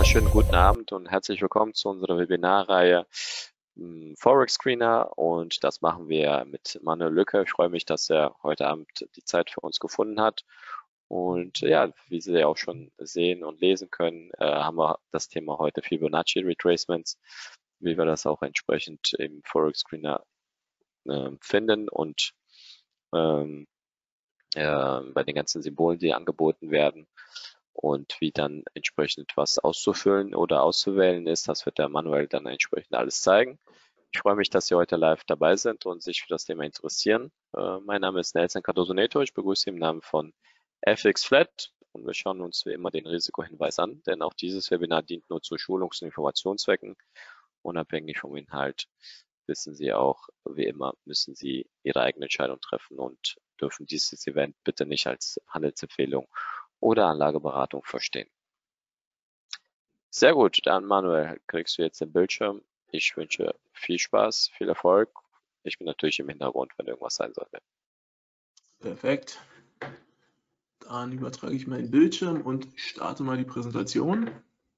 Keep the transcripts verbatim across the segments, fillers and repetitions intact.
wunderschönen guten Abend und herzlich willkommen zu unserer Webinarreihe m, Forex Screener, und das machen wir mit Manuel Lücke. Ich freue mich, dass er heute Abend die Zeit für uns gefunden hat. Und ja, wie Sie ja auch schon sehen und lesen können, äh, haben wir das Thema heute Fibonacci Retracements, wie wir das auch entsprechend im Forex Screener äh, finden und ähm, äh, bei den ganzen Symbolen, die angeboten werden, und wie dann entsprechend was auszufüllen oder auszuwählen ist. Das wird der Manuel dann entsprechend alles zeigen. Ich freue mich, dass Sie heute live dabei sind und sich für das Thema interessieren. Äh, mein Name ist Nelson Cardoso Neto. Ich begrüße Sie im Namen von F X Flat und wir schauen uns wie immer den Risikohinweis an, denn auch dieses Webinar dient nur zu Schulungs- und Informationszwecken. Unabhängig vom Inhalt wissen Sie auch, wie immer müssen Sie Ihre eigene Entscheidung treffen und dürfen dieses Event bitte nicht als Handelsempfehlung oder Anlageberatung verstehen. Sehr gut, dann Manuel, kriegst du jetzt den Bildschirm. Ich wünsche viel Spaß, viel Erfolg. Ich bin natürlich im Hintergrund, wenn irgendwas sein sollte. Perfekt. Dann übertrage ich meinen Bildschirm und starte mal die Präsentation.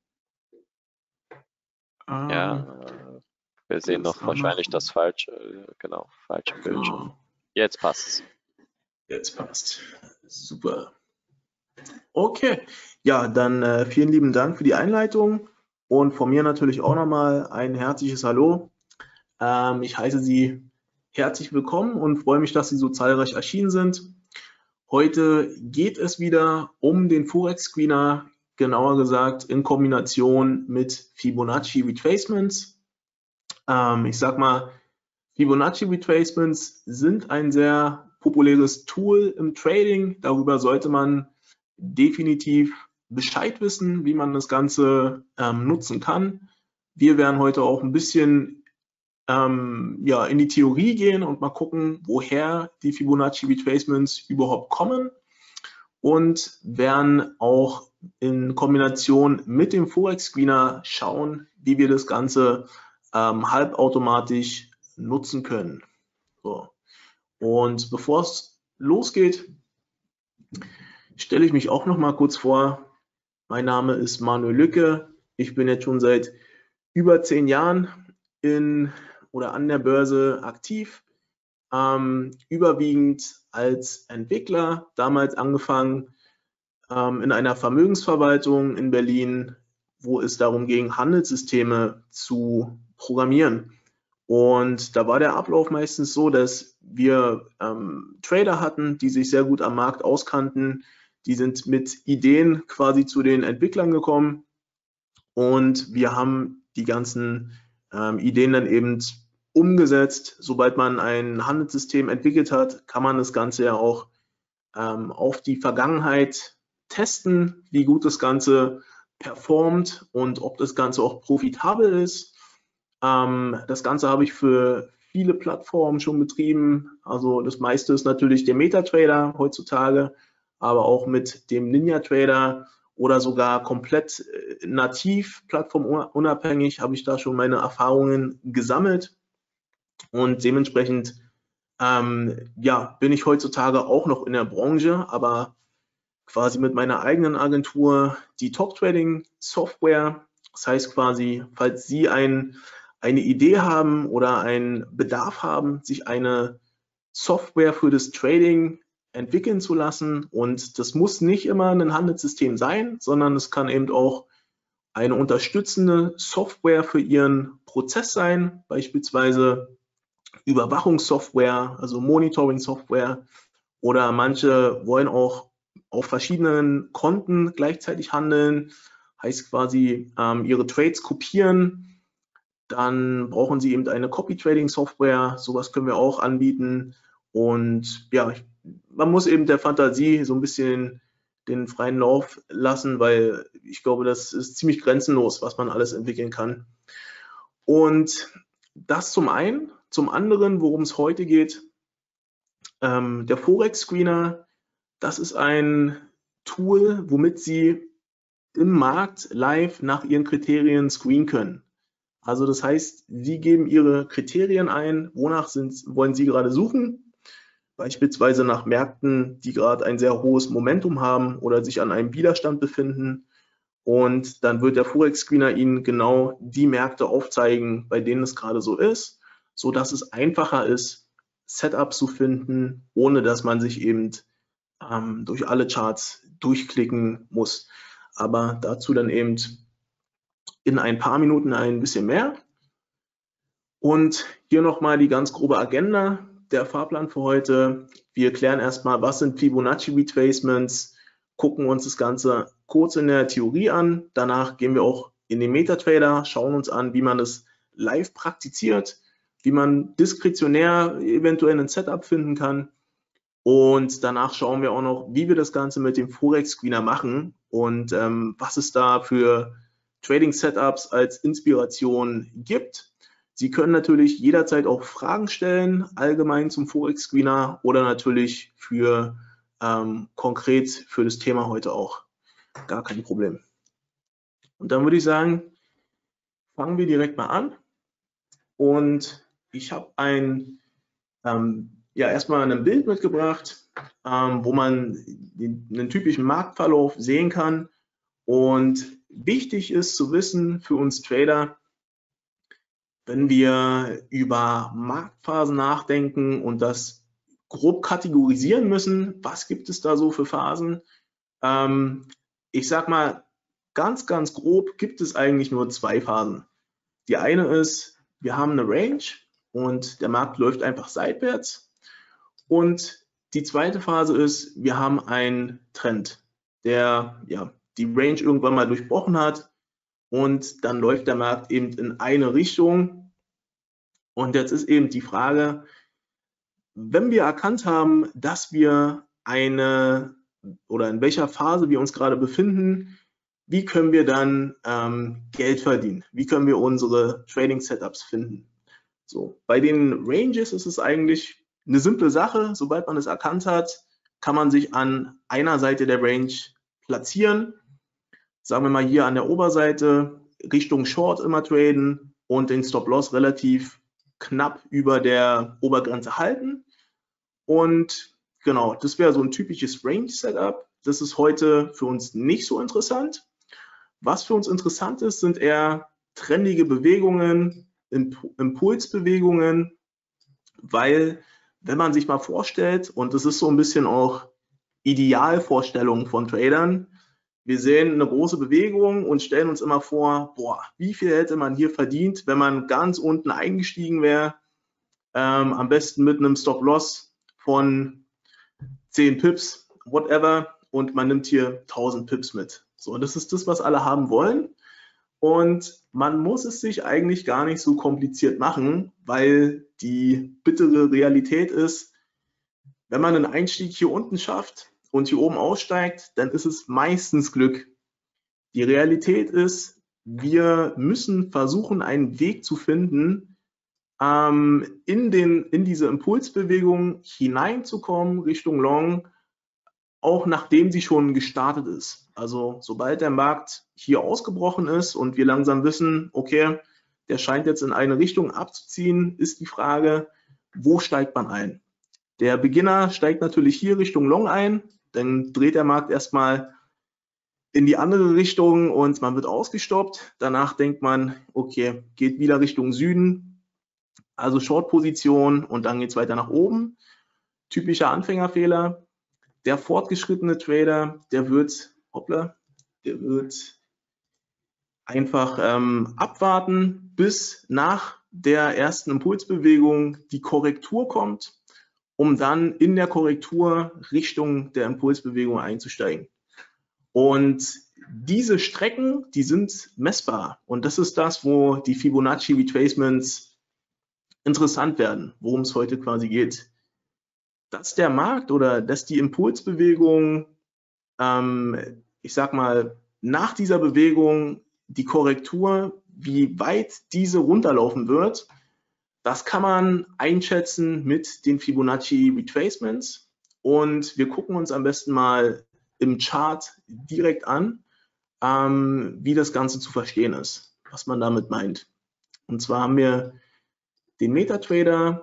Ja, Ähm, wir sehen noch wahrscheinlich noch das falsche, genau, falsche Bildschirm. Genau. Jetzt passt's. Jetzt passt. Super. Okay, ja, dann äh, vielen lieben Dank für die Einleitung und von mir natürlich auch nochmal ein herzliches Hallo. Ähm, ich heiße Sie herzlich willkommen und freue mich, dass Sie so zahlreich erschienen sind. Heute geht es wieder um den Forex Screener, genauer gesagt in Kombination mit Fibonacci Retracements. Ähm, ich sag mal, Fibonacci Retracements sind ein sehr populäres Tool im Trading. Darüber sollte man definitiv Bescheid wissen, wie man das Ganze ähm, nutzen kann. Wir werden heute auch ein bisschen ähm, ja, in die Theorie gehen und mal gucken, woher die Fibonacci Retracements überhaupt kommen, und werden auch in Kombination mit dem Forex Screener schauen, wie wir das Ganze ähm, halbautomatisch nutzen können. So. Und bevor es losgeht, stelle ich mich auch noch mal kurz vor. Mein Name ist Manuel Lücke. Ich bin jetzt schon seit über zehn Jahren in oder an der Börse aktiv, ähm, überwiegend als Entwickler, damals angefangen ähm, in einer Vermögensverwaltung in Berlin, wo es darum ging, Handelssysteme zu programmieren. Und da war der Ablauf meistens so, dass wir ähm, Trader hatten, die sich sehr gut am Markt auskannten. Die sind mit Ideen quasi zu den Entwicklern gekommen und wir haben die ganzen ähm, Ideen dann eben umgesetzt. Sobald man ein Handelssystem entwickelt hat, kann man das Ganze ja auch ähm, auf die Vergangenheit testen, wie gut das Ganze performt und ob das Ganze auch profitabel ist. Ähm, das Ganze habe ich für viele Plattformen schon betrieben. Also das meiste ist natürlich der MetaTrader heutzutage, aber auch mit dem NinjaTrader oder sogar komplett äh, nativ, plattformunabhängig, habe ich da schon meine Erfahrungen gesammelt. Und dementsprechend ähm, ja, bin ich heutzutage auch noch in der Branche, aber quasi mit meiner eigenen Agentur, die Top Trading Software. Das heißt quasi, falls Sie ein, eine Idee haben oder einen Bedarf haben, sich eine Software für das Trading entwickeln zu lassen, und das muss nicht immer ein Handelssystem sein, sondern es kann eben auch eine unterstützende Software für Ihren Prozess sein, beispielsweise Überwachungssoftware, also Monitoring-Software, oder manche wollen auch auf verschiedenen Konten gleichzeitig handeln, heißt quasi ähm, ihre Trades kopieren. Dann brauchen sie eben eine Copy-Trading-Software, sowas können wir auch anbieten. Und ja, man muss eben der Fantasie so ein bisschen den freien Lauf lassen, weil ich glaube, das ist ziemlich grenzenlos, was man alles entwickeln kann. Und das zum einen. Zum anderen, worum es heute geht, ähm, der Forex Screener, das ist ein Tool, womit Sie im Markt live nach Ihren Kriterien screenen können. Also das heißt, Sie geben Ihre Kriterien ein, wonach sind, wollen Sie gerade suchen, beispielsweise nach Märkten, die gerade ein sehr hohes Momentum haben oder sich an einem Widerstand befinden. und dann wird der Forex Screener Ihnen genau die Märkte aufzeigen, bei denen es gerade so ist, so dass es einfacher ist, Setups zu finden, ohne dass man sich eben ähm, durch alle Charts durchklicken muss. Aber dazu dann eben in ein paar Minuten ein bisschen mehr. Und hier nochmal die ganz grobe Agenda, der Fahrplan für heute. Wir klären erstmal, was sind Fibonacci Retracements, gucken uns das Ganze kurz in der Theorie an. Danach gehen wir auch in den MetaTrader, schauen uns an, wie man das live praktiziert, wie man diskretionär eventuell ein Setup finden kann. Und danach schauen wir auch noch, wie wir das Ganze mit dem Forex Screener machen und ähm, was es da für Trading Setups als Inspiration gibt. Sie können natürlich jederzeit auch Fragen stellen, allgemein zum Forex Screener oder natürlich für ähm, konkret für das Thema heute auch. Gar kein Problem. Und dann würde ich sagen, fangen wir direkt mal an. Und ich habe ein ähm, ja erstmal ein Bild mitgebracht, ähm, wo man den, einen typischen Marktverlauf sehen kann. Und wichtig ist zu wissen für uns Trader, wenn wir über Marktphasen nachdenken und das grob kategorisieren müssen, was gibt es da so für Phasen? Ähm, ich sag mal, ganz, ganz grob gibt es eigentlich nur zwei Phasen. Die eine ist, wir haben eine Range und der Markt läuft einfach seitwärts. Und die zweite Phase ist, wir haben einen Trend, der ja die Range irgendwann mal durchbrochen hat und dann läuft der Markt eben in eine Richtung. Und jetzt ist eben die Frage, wenn wir erkannt haben, dass wir eine oder in welcher Phase wir uns gerade befinden, wie können wir dann ähm, Geld verdienen? Wie können wir unsere Trading Setups finden? So, bei den Ranges ist es eigentlich eine simple Sache. Sobald man es erkannt hat, kann man sich an einer Seite der Range platzieren. Sagen wir mal hier an der Oberseite Richtung Short immer traden und den Stop-Loss relativ knapp über der Obergrenze halten. Und genau, das wäre so ein typisches Range-Setup. Das ist heute für uns nicht so interessant. Was für uns interessant ist, sind eher trendige Bewegungen, Impulsbewegungen, weil wenn man sich mal vorstellt, und das ist so ein bisschen auch Idealvorstellung von Tradern, wir sehen eine große Bewegung und stellen uns immer vor, boah, wie viel hätte man hier verdient, wenn man ganz unten eingestiegen wäre, ähm, am besten mit einem Stop-Loss von zehn Pips, whatever, und man nimmt hier tausend Pips mit. So, das ist das, was alle haben wollen. Und man muss es sich eigentlich gar nicht so kompliziert machen, weil die bittere Realität ist, wenn man einen Einstieg hier unten schafft und hier oben aussteigt, dann ist es meistens Glück. Die Realität ist, wir müssen versuchen, einen Weg zu finden, ähm, in, den, in diese Impulsbewegung hineinzukommen, Richtung Long, auch nachdem sie schon gestartet ist. Also sobald der Markt hier ausgebrochen ist und wir langsam wissen, okay, der scheint jetzt in eine Richtung abzuziehen, ist die Frage, wo steigt man ein? Der Beginner steigt natürlich hier Richtung Long ein, dann dreht der Markt erstmal in die andere Richtung und man wird ausgestoppt. Danach denkt man, okay, geht wieder Richtung Süden, also Short-Position und dann geht es weiter nach oben. Typischer Anfängerfehler. Der fortgeschrittene Trader, der wird, hoppla, der wird einfach ähm, abwarten, bis nach der ersten Impulsbewegung die Korrektur kommt, um dann in der Korrektur Richtung der Impulsbewegung einzusteigen. Und diese Strecken, die sind messbar. Und das ist das, wo die Fibonacci Retracements interessant werden, worum es heute quasi geht. Dass der Markt oder dass die Impulsbewegung, ähm, ich sag mal, nach dieser Bewegung die Korrektur, wie weit diese runterlaufen wird, das kann man einschätzen mit den Fibonacci Retracements. Und wir gucken uns am besten mal im Chart direkt an, ähm, wie das Ganze zu verstehen ist, was man damit meint. Und zwar haben wir den MetaTrader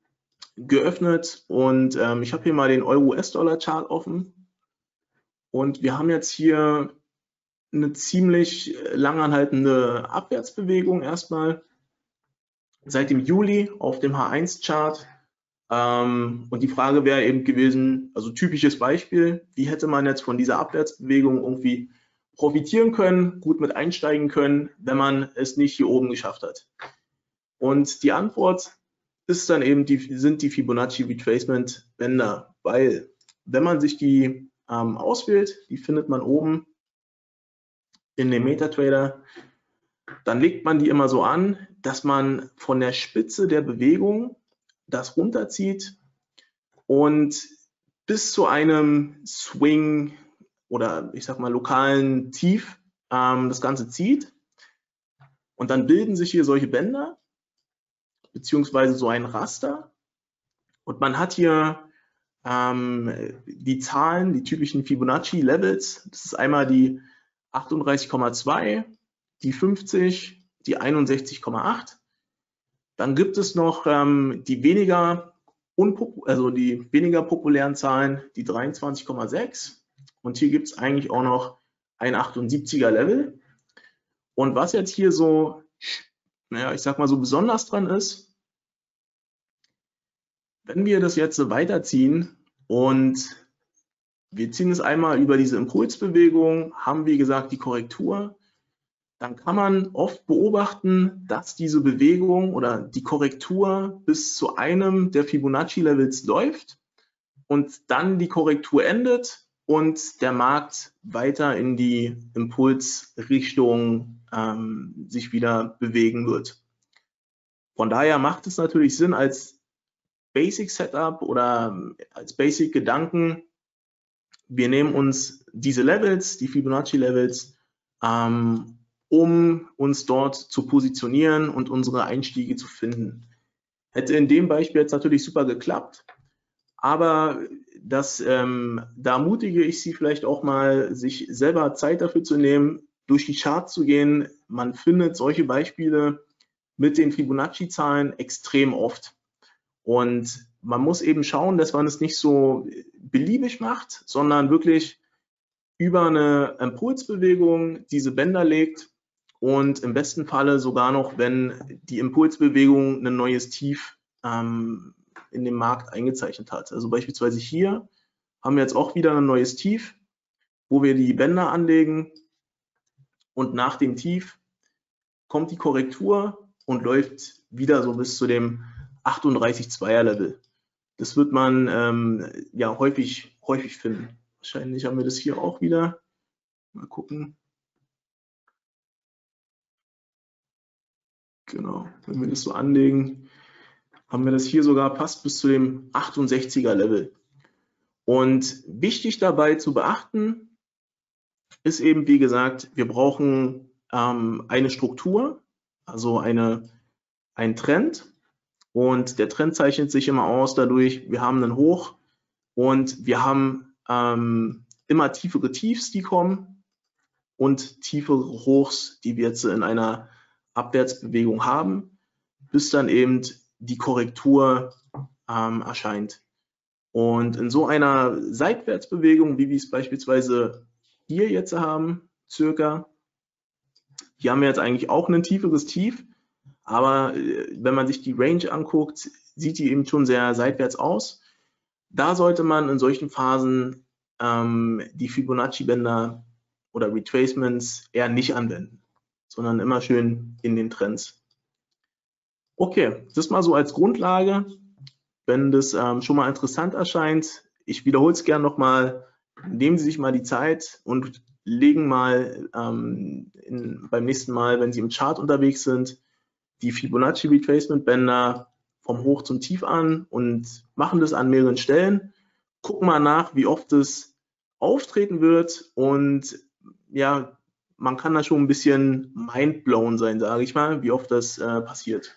geöffnet und ähm, ich habe hier mal den Euro-U S-Dollar-Chart offen und wir haben jetzt hier eine ziemlich langanhaltende Abwärtsbewegung erstmal seit dem Juli auf dem H eins Chart. Ähm, und die Frage wäre eben gewesen, also typisches Beispiel, wie hätte man jetzt von dieser Abwärtsbewegung irgendwie profitieren können, gut mit einsteigen können, wenn man es nicht hier oben geschafft hat. Und die Antwort ist dann eben, die, sind die Fibonacci Retracement Bänder, weil wenn man sich die ähm, auswählt, die findet man oben in dem MetaTrader, dann legt man die immer so an, dass man von der Spitze der Bewegung das runterzieht und bis zu einem Swing oder ich sag mal lokalen Tief ähm, das Ganze zieht. Und dann bilden sich hier solche Bänder, beziehungsweise so ein Raster. Und man hat hier ähm, die Zahlen, die typischen Fibonacci-Levels. Das ist einmal die achtunddreißig Komma zwei, die fünfzig, die einundsechzig Komma acht. Dann gibt es noch ähm, die weniger also die weniger populären Zahlen, die dreiundzwanzig Komma sechs. Und hier gibt es eigentlich auch noch ein achtundsiebziger Level. Und was jetzt hier so, naja, ich sag mal so besonders dran ist, wenn wir das jetzt weiterziehen und wir ziehen es einmal über diese Impulsbewegung, haben wie gesagt die Korrektur, dann kann man oft beobachten, dass diese Bewegung oder die Korrektur bis zu einem der Fibonacci-Levels läuft und dann die Korrektur endet und der Markt weiter in die Impulsrichtung ähm, sich wieder bewegen wird. Von daher macht es natürlich Sinn, als Basic Setup oder als Basic Gedanken, wir nehmen uns diese Levels, die Fibonacci Levels, ähm, um uns dort zu positionieren und unsere Einstiege zu finden. Hätte in dem Beispiel jetzt natürlich super geklappt, aber das, ähm, da ermutige ich Sie vielleicht auch mal, sich selber Zeit dafür zu nehmen, durch die Charts zu gehen. Man findet solche Beispiele mit den Fibonacci-Zahlen extrem oft. Und man muss eben schauen, dass man es nicht so beliebig macht, sondern wirklich über eine Impulsbewegung diese Bänder legt und im besten Falle sogar noch, wenn die Impulsbewegung ein neues Tief ähm, in dem Markt eingezeichnet hat. Also beispielsweise hier haben wir jetzt auch wieder ein neues Tief, wo wir die Bänder anlegen und nach dem Tief kommt die Korrektur und läuft wieder so bis zu dem achtunddreißig Komma zweier Level. Das wird man ähm, ja häufig, häufig finden. Wahrscheinlich haben wir das hier auch wieder. Mal gucken. Genau, wenn wir das so anlegen, haben wir das hier sogar fast bis zu dem achtundsechziger Level. Und wichtig dabei zu beachten ist eben, wie gesagt, wir brauchen ähm, eine Struktur, also eine, einen Trend. Und der Trend zeichnet sich immer aus dadurch, wir haben einen Hoch und wir haben ähm, immer tiefere Tiefs, die kommen und tiefere Hochs, die wir jetzt in einer Abwärtsbewegung haben, bis dann eben die Korrektur ähm, erscheint. Und in so einer Seitwärtsbewegung, wie wir es beispielsweise hier jetzt haben, circa, hier haben wir jetzt eigentlich auch ein tieferes Tief, aber wenn man sich die Range anguckt, sieht die eben schon sehr seitwärts aus. Da sollte man in solchen Phasen ähm, die Fibonacci-Bänder oder Retracements eher nicht anwenden, sondern immer schön in den Trends. Okay, das mal so als Grundlage. Wenn das ähm, schon mal interessant erscheint, ich wiederhole es gerne nochmal, nehmen Sie sich mal die Zeit und legen mal ähm, in, beim nächsten Mal, wenn Sie im Chart unterwegs sind, die Fibonacci Retracement Bänder vom Hoch zum Tief an und machen das an mehreren Stellen. Gucken mal nach, wie oft es auftreten wird und ja, man kann da schon ein bisschen mindblown sein, sage ich mal, wie oft das äh, passiert.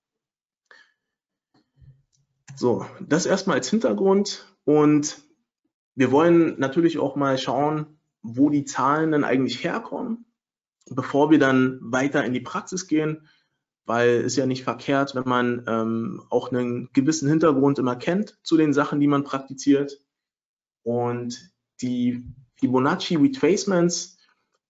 So, das erstmal als Hintergrund und wir wollen natürlich auch mal schauen, wo die Zahlen dann eigentlich herkommen, bevor wir dann weiter in die Praxis gehen, weil es ja nicht verkehrt, wenn man ähm, auch einen gewissen Hintergrund immer kennt zu den Sachen, die man praktiziert. Und die Fibonacci Retracements,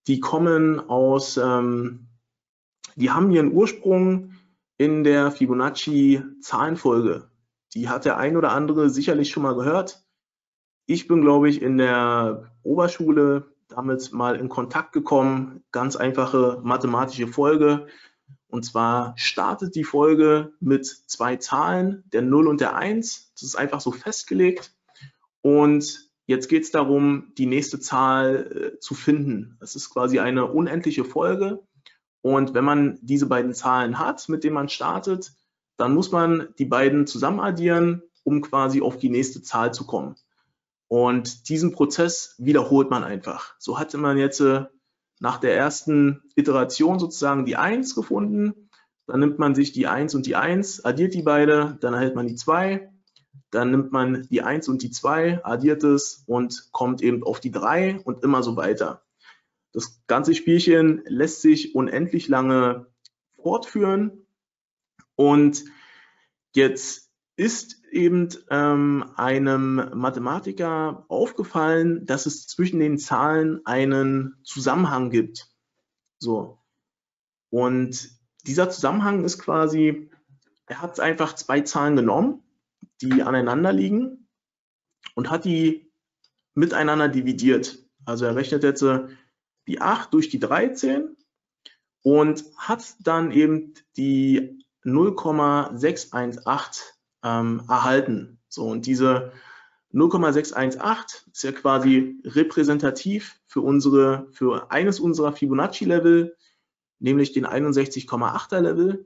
die kommen aus, ähm, die haben ihren Ursprung in der Fibonacci-Zahlenfolge. Die hat der ein oder andere sicherlich schon mal gehört. Ich bin, glaube ich, in der Oberschule damit mal in Kontakt gekommen. Ganz einfache mathematische Folge. Und zwar startet die Folge mit zwei Zahlen, der null und der eins. Das ist einfach so festgelegt. Und jetzt geht es darum, die nächste Zahl äh, zu finden. Das ist quasi eine unendliche Folge. Und wenn man diese beiden Zahlen hat, mit denen man startet, dann muss man die beiden zusammen addieren, um quasi auf die nächste Zahl zu kommen. Und diesen Prozess wiederholt man einfach. So hatte man jetzt äh, nach der ersten Iteration sozusagen die eins gefunden. Dann nimmt man sich die eins und die eins, addiert die beide, dann erhält man die zwei. Dann nimmt man die eins und die zwei, addiert es und kommt eben auf die drei und immer so weiter. Das ganze Spielchen lässt sich unendlich lange fortführen. Und jetzt ist eben ähm, einem Mathematiker aufgefallen, dass es zwischen den Zahlen einen Zusammenhang gibt. So. Und dieser Zusammenhang ist quasi, er hat einfach zwei Zahlen genommen, die aneinander liegen, und hat die miteinander dividiert. Also er rechnet jetzt die acht durch die dreizehn und hat dann eben die null Komma sechs eins acht ähm, erhalten. So, und diese null Komma sechs eins acht ist ja quasi repräsentativ für unsere, für eines unserer Fibonacci-Level, nämlich den einundsechzig Komma achter Level.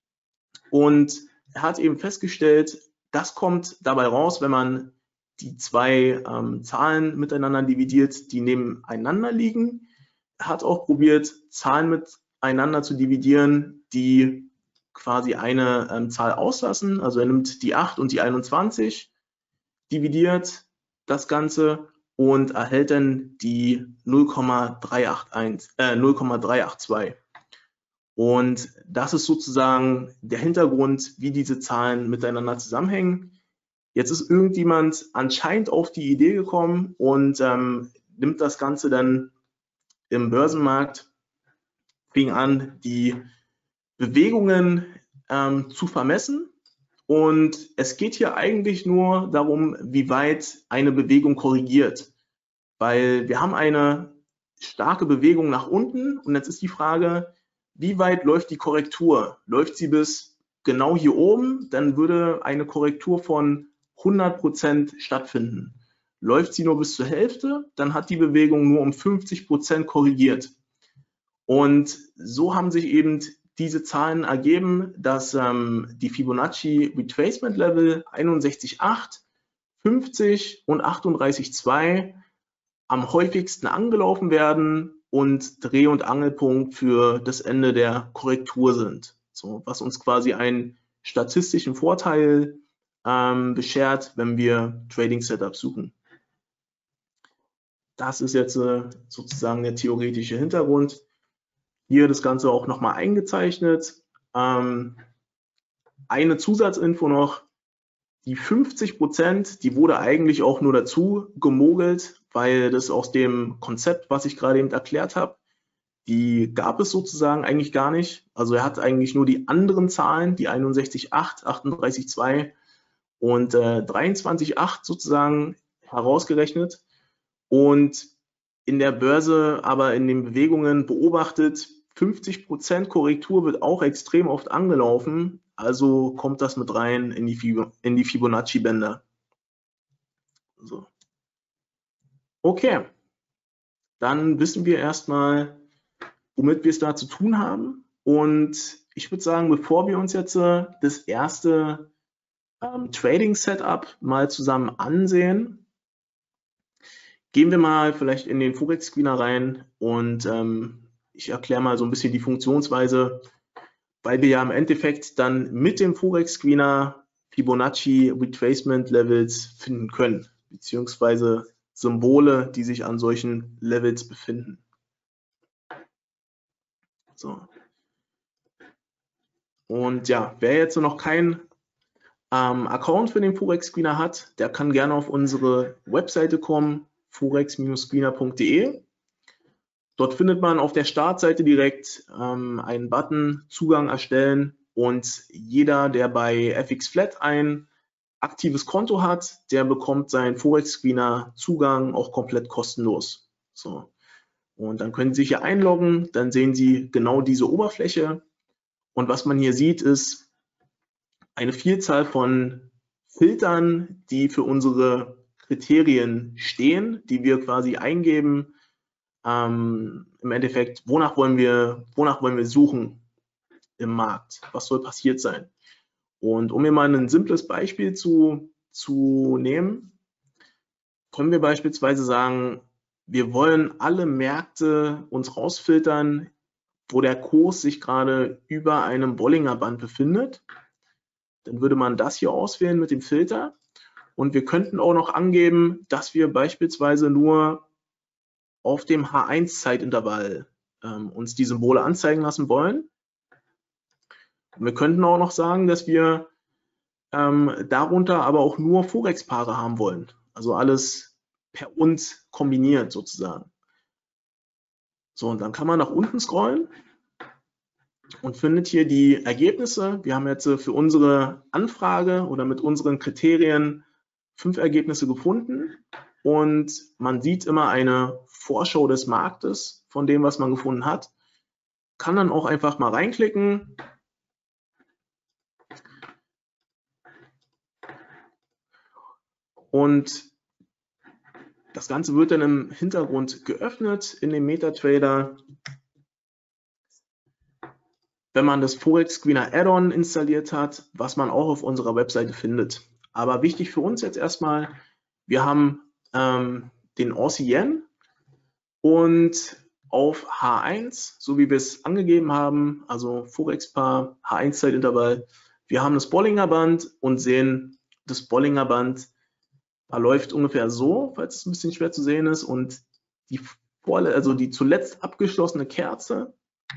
Und er hat eben festgestellt, das kommt dabei raus, wenn man die zwei ähm, Zahlen miteinander dividiert, die nebeneinander liegen. Er hat auch probiert, Zahlen miteinander zu dividieren, die quasi eine ähm, Zahl auslassen. Also er nimmt die acht und die einundzwanzig, dividiert das Ganze und erhält dann die null Komma drei acht eins, äh, null Komma drei acht zwei. Und das ist sozusagen der Hintergrund, wie diese Zahlen miteinander zusammenhängen. Jetzt ist irgendjemand anscheinend auf die Idee gekommen und ähm, nimmt das Ganze dann im Börsenmarkt, fing an, die Bewegungen ähm, zu vermessen. Und es geht hier eigentlich nur darum, wie weit eine Bewegung korrigiert. Weil wir haben eine starke Bewegung nach unten und jetzt ist die Frage, wie weit läuft die Korrektur? Läuft sie bis genau hier oben, dann würde eine Korrektur von hundert Prozent stattfinden. Läuft sie nur bis zur Hälfte, dann hat die Bewegung nur um fünfzig Prozent korrigiert. Und so haben sich eben diese Zahlen ergeben, dass ähm, die Fibonacci Retracement Level einundsechzig Komma acht, fünfzig und achtunddreißig Komma zwei am häufigsten angelaufen werden und Dreh- und Angelpunkt für das Ende der Korrektur sind. So, was uns quasi einen statistischen Vorteil ähm, beschert, wenn wir Trading Setups suchen. Das ist jetzt äh, sozusagen der theoretische Hintergrund. Hier das Ganze auch nochmal eingezeichnet. Ähm, eine Zusatzinfo noch, die fünfzig Prozent, die wurde eigentlich auch nur dazu gemogelt, weil das aus dem Konzept, was ich gerade eben erklärt habe, die gab es sozusagen eigentlich gar nicht. Also er hat eigentlich nur die anderen Zahlen, die einundsechzig Komma acht, achtunddreißig Komma zwei und äh, dreiundzwanzig Komma acht sozusagen herausgerechnet und in der Börse, aber in den Bewegungen beobachtet, fünfzig Prozent Korrektur wird auch extrem oft angelaufen, also kommt das mit rein in die, Fib in die Fibonacci-Bänder. So. Okay, dann wissen wir erstmal, womit wir es da zu tun haben. Und ich würde sagen, bevor wir uns jetzt das erste ähm, Trading-Setup mal zusammen ansehen, gehen wir mal vielleicht in den Forex-Screener rein und ähm, ich erkläre mal so ein bisschen die Funktionsweise, weil wir ja im Endeffekt dann mit dem Forex-Screener Fibonacci Retracement Levels finden können, beziehungsweise Symbole, die sich an solchen Levels befinden. So. Und ja, wer jetzt noch keinen ähm, Account für den Forex Screener hat, der kann gerne auf unsere Webseite kommen, forex Screener punkt de. Dort findet man auf der Startseite direkt ähm, einen Button Zugang erstellen und jeder, der bei F X Flat ein aktives Konto hat, der bekommt seinen Forex Screener Zugang auch komplett kostenlos. So. Und dann können Sie sich hier einloggen, dann sehen Sie genau diese Oberfläche. Und was man hier sieht, ist eine Vielzahl von Filtern, die für unsere Kriterien stehen, die wir quasi eingeben. Ähm, im Endeffekt, wonach wollen wir, wonach wollen wir suchen im Markt? Was soll passiert sein? Und um mir mal ein simples Beispiel zu, zu nehmen, können wir beispielsweise sagen, wir wollen alle Märkte uns rausfiltern, wo der Kurs sich gerade über einem Bollinger Band befindet. Dann würde man das hier auswählen mit dem Filter. Und wir könnten auch noch angeben, dass wir beispielsweise nur auf dem H eins Zeitintervall ähm, uns die Symbole anzeigen lassen wollen. Und wir könnten auch noch sagen, dass wir ähm, darunter aber auch nur Forex-Paare haben wollen. Also alles per und kombiniert sozusagen. So, und dann kann man nach unten scrollen und findet hier die Ergebnisse. Wir haben jetzt für unsere Anfrage oder mit unseren Kriterien fünf Ergebnisse gefunden. Und man sieht immer eine Vorschau des Marktes von dem, was man gefunden hat. Kann dann auch einfach mal reinklicken. Und das Ganze wird dann im Hintergrund geöffnet in dem MetaTrader. Wenn man das Forex Screener Add-on installiert hat, was man auch auf unserer Webseite findet. Aber wichtig für uns jetzt erstmal, wir haben ähm, den Aussie Yen und auf H eins, so wie wir es angegeben haben, also Forex-Paar, H eins Zeitintervall, wir haben das Bollinger Band und sehen, das Bollinger Band verläuft ungefähr so, falls es ein bisschen schwer zu sehen ist, und die, also die zuletzt abgeschlossene Kerze,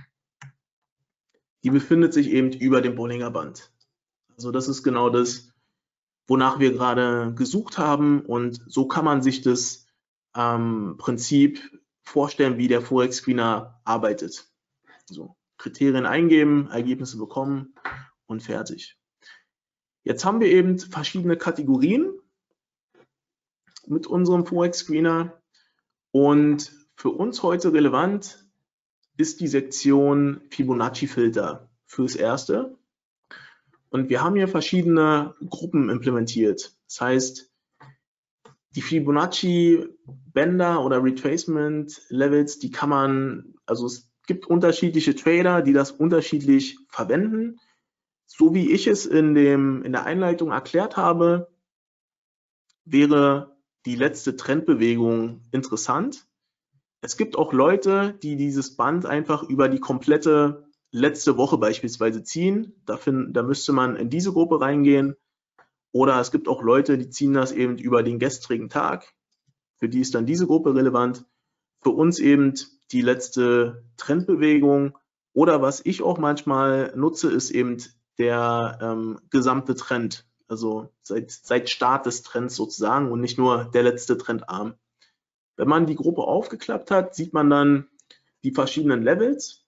die befindet sich eben über dem Bollinger Band. Also das ist genau das, wonach wir gerade gesucht haben, und so kann man sich das ähm, Prinzip vorstellen, wie der Forex Screener arbeitet. Also Kriterien eingeben, Ergebnisse bekommen und fertig. Jetzt haben wir eben verschiedene Kategorien mit unserem Forex Screener, und für uns heute relevant ist die Sektion Fibonacci Filter fürs Erste. Und wir haben hier verschiedene Gruppen implementiert. Das heißt, die Fibonacci-Bänder oder Retracement-Levels, die kann man, also es gibt unterschiedliche Trader, die das unterschiedlich verwenden. So wie ich es in, dem, in der Einleitung erklärt habe, wäre die letzte Trendbewegung interessant. Es gibt auch Leute, die dieses Band einfach über die komplette letzte Woche beispielsweise ziehen. Da, find, da müsste man in diese Gruppe reingehen. Oder es gibt auch Leute, die ziehen das eben über den gestrigen Tag. Für die ist dann diese Gruppe relevant. Für uns eben die letzte Trendbewegung. Oder was ich auch manchmal nutze, ist eben der ähm, gesamte Trend. Also seit, seit Start des Trends sozusagen und nicht nur der letzte Trendarm. Wenn man die Gruppe aufgeklappt hat, sieht man dann die verschiedenen Levels,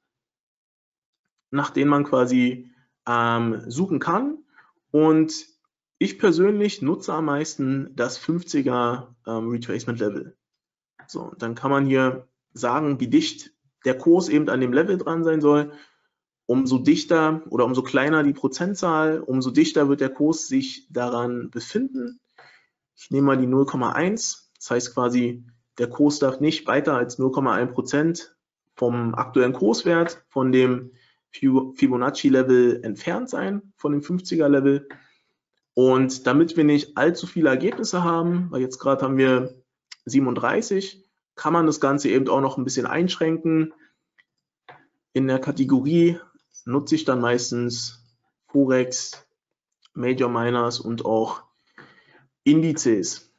nach denen man quasi ähm, suchen kann. Und ich persönlich nutze am meisten das fünfziger ähm, Retracement Level. So, dann kann man hier sagen, wie dicht der Kurs eben an dem Level dran sein soll. Umso dichter oder umso kleiner die Prozentzahl, umso dichter wird der Kurs sich daran befinden. Ich nehme mal die null Komma eins, das heißt quasi, der Kurs darf nicht weiter als null Komma eins Prozent vom aktuellen Kurswert von dem Fibonacci-Level entfernt sein, von dem fünfziger Level. Und damit wir nicht allzu viele Ergebnisse haben, weil jetzt gerade haben wir siebenunddreißig, kann man das Ganze eben auch noch ein bisschen einschränken. In der Kategorie nutze ich dann meistens Forex, Major Minors und auch Indizes.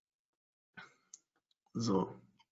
So.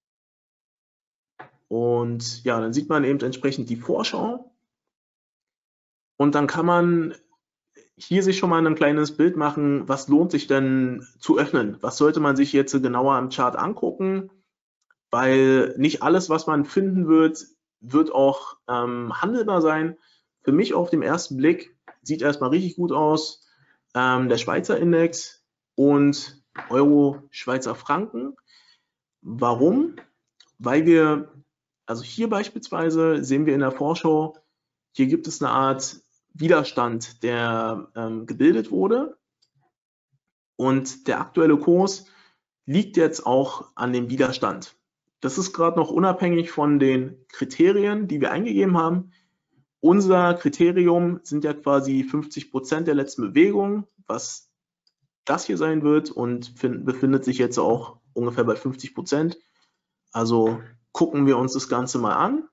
Und ja, dann sieht man eben entsprechend die Vorschau. Und dann kann man hier sich schon mal ein kleines Bild machen, was lohnt sich denn zu öffnen? Was sollte man sich jetzt genauer im Chart angucken? weil nicht alles, was man finden wird, wird auch ähm, handelbar sein. Für mich auf den ersten Blick sieht erstmal richtig gut aus. Ähm, der Schweizer Index und Euro, Schweizer Franken. Warum? Weil wir, also hier beispielsweise sehen wir in der Vorschau, hier gibt es eine Art Widerstand, der ähm, gebildet wurde. Und der aktuelle Kurs liegt jetzt auch an dem Widerstand. Das ist gerade noch unabhängig von den Kriterien, die wir eingegeben haben. Unser Kriterium sind ja quasi fünfzig Prozent der letzten Bewegung, was das hier sein wird, und befindet sich jetzt auch ungefähr bei fünfzig Prozent. Also gucken wir uns das Ganze mal an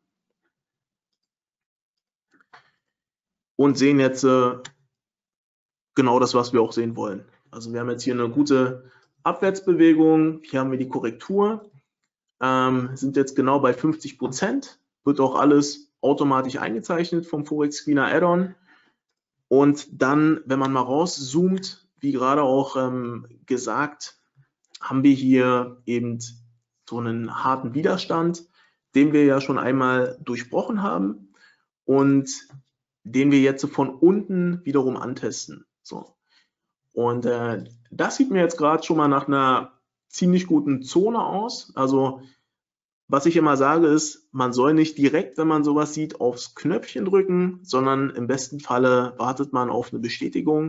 und sehen jetzt äh, genau das, was wir auch sehen wollen. Also wir haben jetzt hier eine gute Abwärtsbewegung, hier haben wir die Korrektur, ähm, sind jetzt genau bei fünfzig Prozent, wird auch alles automatisch eingezeichnet vom Forex Screener Add-on. Und dann, wenn man mal rauszoomt, wie gerade auch ähm, gesagt, haben wir hier eben so einen harten Widerstand, den wir ja schon einmal durchbrochen haben und den wir jetzt von unten wiederum antesten. So. Und äh, das sieht mir jetzt gerade schon mal nach einer ziemlich guten Zone aus. Also was ich immer sage ist, man soll nicht direkt, wenn man sowas sieht, aufs Knöpfchen drücken, sondern im besten Falle wartet man auf eine Bestätigung.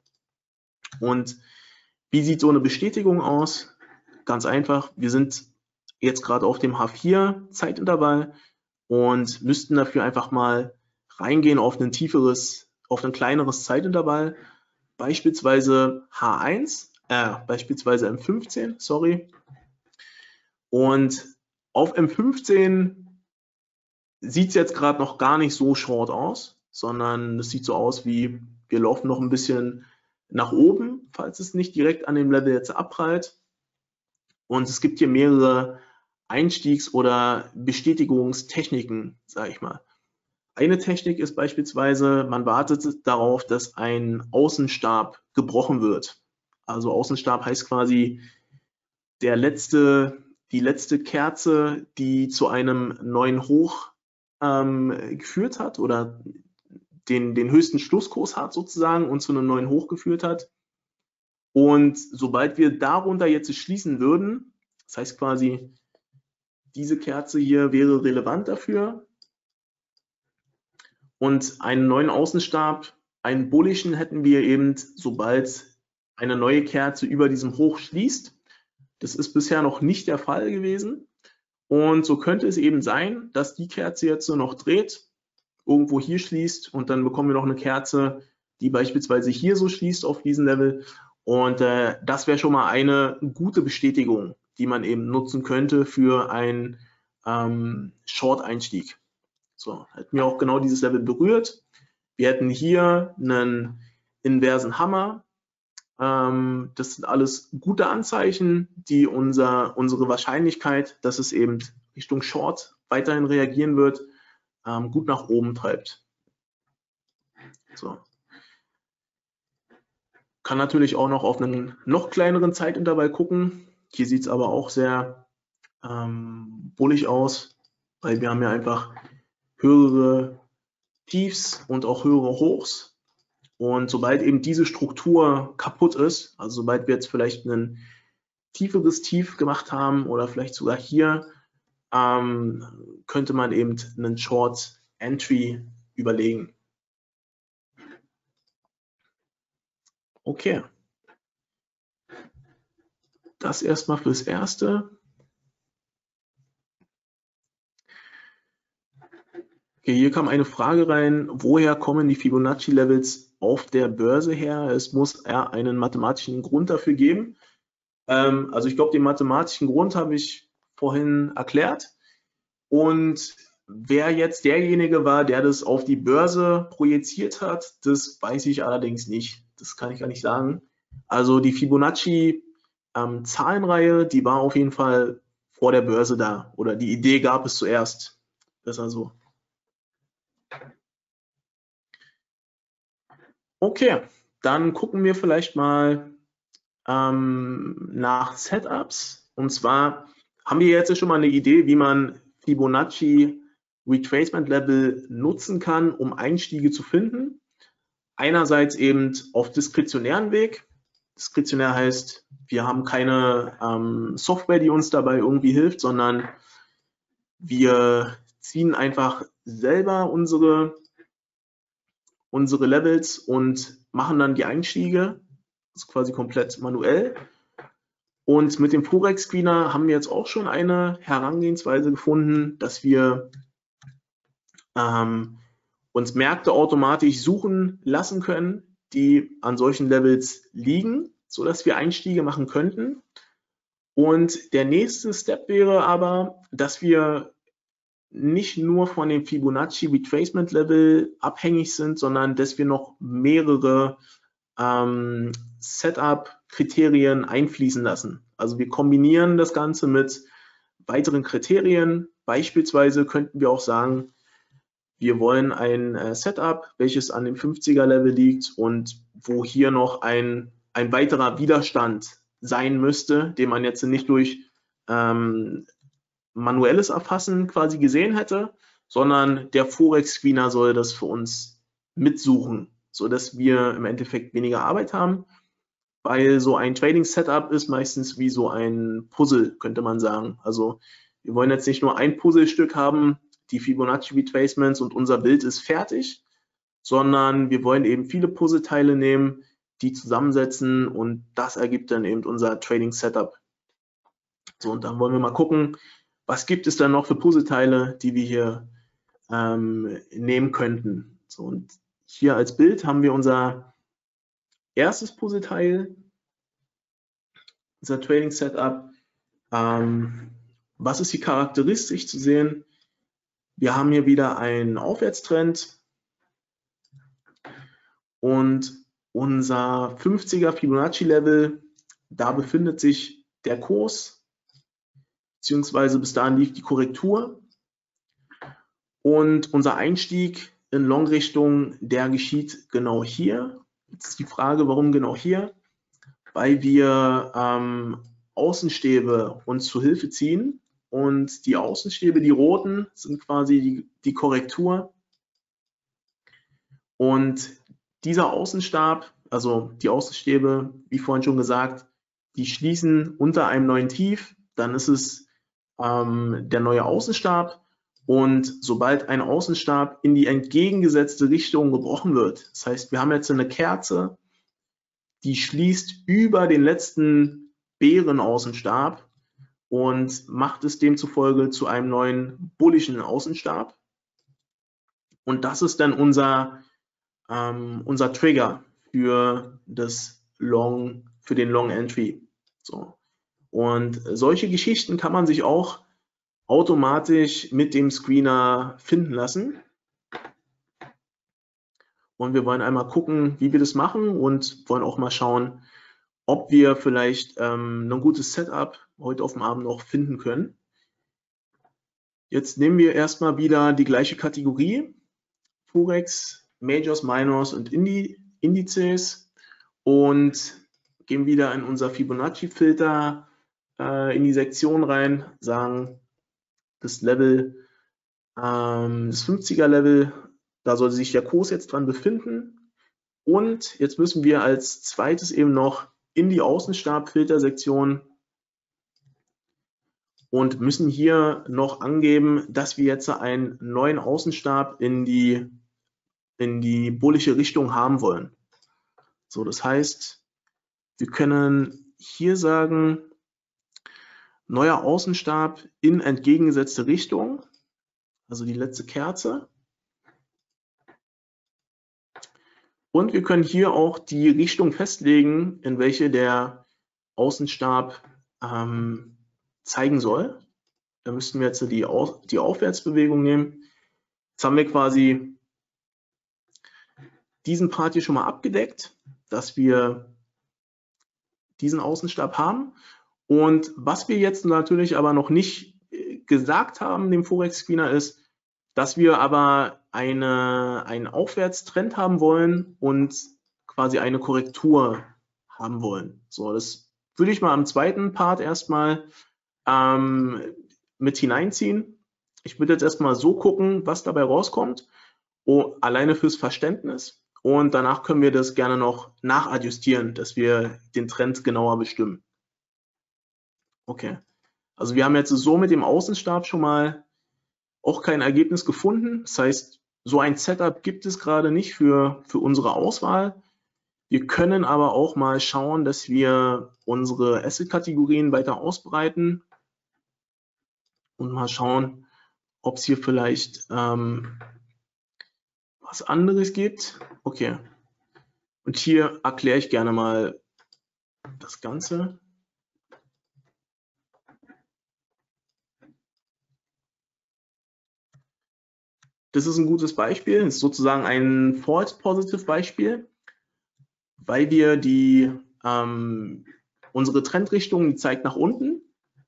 Und wie sieht so eine Bestätigung aus? Ganz einfach, wir sind jetzt gerade auf dem H vier Zeitintervall und müssten dafür einfach mal reingehen auf ein tieferes, auf ein kleineres Zeitintervall, beispielsweise H eins, äh, beispielsweise M fünfzehn, sorry. Und auf M fünfzehn sieht es jetzt gerade noch gar nicht so short aus, sondern es sieht so aus wie, wir laufen noch ein bisschen nach oben, falls es nicht direkt an dem Level jetzt abprallt. Und es gibt hier mehrere Einstiegs- oder Bestätigungstechniken, sage ich mal. Eine Technik ist beispielsweise, man wartet darauf, dass ein Außenstab gebrochen wird. Also Außenstab heißt quasi der letzte, die letzte Kerze, die zu einem neuen Hoch ähm, geführt hat oder den, den höchsten Schlusskurs hat sozusagen und zu einem neuen Hoch geführt hat. Und sobald wir darunter jetzt schließen würden, das heißt quasi, diese Kerze hier wäre relevant dafür und einen neuen Außenstab, einen bullischen hätten wir eben, sobald eine neue Kerze über diesem Hoch schließt. Das ist bisher noch nicht der Fall gewesen. Und so könnte es eben sein, dass die Kerze jetzt noch dreht, irgendwo hier schließt und dann bekommen wir noch eine Kerze, die beispielsweise hier so schließt auf diesem Level. Und äh, das wäre schon mal eine gute Bestätigung, die man eben nutzen könnte für einen ähm, Short-Einstieg. So, hätten wir auch genau dieses Level berührt. Wir hätten hier einen inversen Hammer. Ähm, das sind alles gute Anzeichen, die unser, unsere Wahrscheinlichkeit, dass es eben Richtung Short weiterhin reagieren wird, ähm, gut nach oben treibt. So. Kann natürlich auch noch auf einen noch kleineren Zeitintervall gucken. Hier sieht es aber auch sehr ähm, bullig aus, weil wir haben ja einfach höhere Tiefs und auch höhere Hochs. Und sobald eben diese Struktur kaputt ist, also sobald wir jetzt vielleicht ein tieferes Tief gemacht haben oder vielleicht sogar hier, ähm, könnte man eben einen Short Entry überlegen. Okay. Das erstmal fürs Erste. Okay, hier kam eine Frage rein, woher kommen die Fibonacci-Levels auf der Börse her? Es muss ja einen mathematischen Grund dafür geben. Ähm, also ich glaube, den mathematischen Grund habe ich vorhin erklärt. Und wer jetzt derjenige war, der das auf die Börse projiziert hat, das weiß ich allerdings nicht. Das kann ich gar nicht sagen. Also die Fibonacci-Zahlenreihe, ähm, die war auf jeden Fall vor der Börse da. Oder die Idee gab es zuerst. Besser so. Okay, dann gucken wir vielleicht mal ähm, nach Setups. Und zwar haben wir jetzt schon mal eine Idee, wie man Fibonacci Retracement Level nutzen kann, um Einstiege zu finden. Einerseits eben auf diskretionären Weg. Diskretionär heißt, wir haben keine ähm, Software, die uns dabei irgendwie hilft, sondern wir ziehen einfach selber unsere, unsere Levels und machen dann die Einstiege, das ist quasi komplett manuell. Und mit dem Forex Screener haben wir jetzt auch schon eine Herangehensweise gefunden, dass wir ähm, uns Märkte automatisch suchen lassen können, die an solchen Levels liegen, sodass wir Einstiege machen könnten. Und der nächste Step wäre aber, dass wir nicht nur von dem Fibonacci Retracement Level abhängig sind, sondern dass wir noch mehrere ähm, Setup-Kriterien einfließen lassen. Also wir kombinieren das Ganze mit weiteren Kriterien. Beispielsweise könnten wir auch sagen, wir wollen ein äh, Setup, welches an dem fünfziger Level liegt und wo hier noch ein, ein weiterer Widerstand sein müsste, den man jetzt nicht durch ähm, manuelles Erfassen quasi gesehen hätte, sondern der Forex Screener soll das für uns mitsuchen, sodass wir im Endeffekt weniger Arbeit haben, weil so ein Trading Setup ist meistens wie so ein Puzzle, könnte man sagen. Also wir wollen jetzt nicht nur ein Puzzlestück haben, die Fibonacci Retracements und unser Bild ist fertig, sondern wir wollen eben viele Puzzleteile nehmen, die zusammensetzen und das ergibt dann eben unser Trading Setup. So, und dann wollen wir mal gucken, was gibt es dann noch für Puzzleteile, die wir hier ähm, nehmen könnten. So, und hier als Bild haben wir unser erstes Puzzleteil, unser Trading Setup. Ähm, was ist hier charakteristisch zu sehen? Wir haben hier wieder einen Aufwärtstrend und unser fünfziger Fibonacci Level, da befindet sich der Kurs, beziehungsweise bis dahin lief die Korrektur. Und unser Einstieg in Long-Richtung, der geschieht genau hier. Jetzt ist die Frage, warum genau hier? Weil wir ähm, Außenstäbe uns zu Hilfe ziehen. Und die Außenstäbe, die roten, sind quasi die, die Korrektur. Und dieser Außenstab, also die Außenstäbe, wie vorhin schon gesagt, die schließen unter einem neuen Tief. Dann ist es ähm, der neue Außenstab. Und sobald ein Außenstab in die entgegengesetzte Richtung gebrochen wird, das heißt, wir haben jetzt eine Kerze, die schließt über den letzten Bärenaußenstab und macht es demzufolge zu einem neuen bullischen Außenstab. Und das ist dann unser, ähm, unser Trigger für das Long, für den Long Entry. So. Und solche Geschichten kann man sich auch automatisch mit dem Screener finden lassen. Und wir wollen einmal gucken, wie wir das machen und wollen auch mal schauen, ob wir vielleicht ähm, ein gutes Setup heute auf dem Abend noch finden können. Jetzt nehmen wir erstmal wieder die gleiche Kategorie, Forex, Majors, Minors und Indi Indizes und gehen wieder in unser Fibonacci-Filter äh, in die Sektion rein, sagen, das Level, ähm, das fünfziger Level, da sollte sich der Kurs jetzt dran befinden. Und jetzt müssen wir als zweites eben noch in die Außenstab-Filtersektion und müssen hier noch angeben, dass wir jetzt einen neuen Außenstab in die, in die bullische Richtung haben wollen. So, das heißt, wir können hier sagen, neuer Außenstab in entgegengesetzte Richtung, also die letzte Kerze. Und wir können hier auch die Richtung festlegen, in welche der Außenstab ähm, zeigen soll. Da müssten wir jetzt die, Au die Aufwärtsbewegung nehmen. Jetzt haben wir quasi diesen Part hier schon mal abgedeckt, dass wir diesen Außenstab haben. Und was wir jetzt natürlich aber noch nicht gesagt haben, dem Forex Screener, ist, dass wir aber eine, einen Aufwärtstrend haben wollen und quasi eine Korrektur haben wollen. So, das würde ich mal am zweiten Part erstmal ähm, mit hineinziehen. Ich würde jetzt erstmal so gucken, was dabei rauskommt, oh, alleine fürs Verständnis. Und danach können wir das gerne noch nachadjustieren, dass wir den Trend genauer bestimmen. Okay, also wir haben jetzt so mit dem Außenstab schon mal auch kein Ergebnis gefunden. Das heißt, so ein Setup gibt es gerade nicht für, für unsere Auswahl. Wir können aber auch mal schauen, dass wir unsere Asset-Kategorien weiter ausbreiten und mal schauen, ob es hier vielleicht ähm, was anderes gibt. Okay, und hier erkläre ich gerne mal das Ganze. Das ist ein gutes Beispiel, das ist sozusagen ein False Positive Beispiel, weil wir die ähm, unsere Trendrichtung, die zeigt nach unten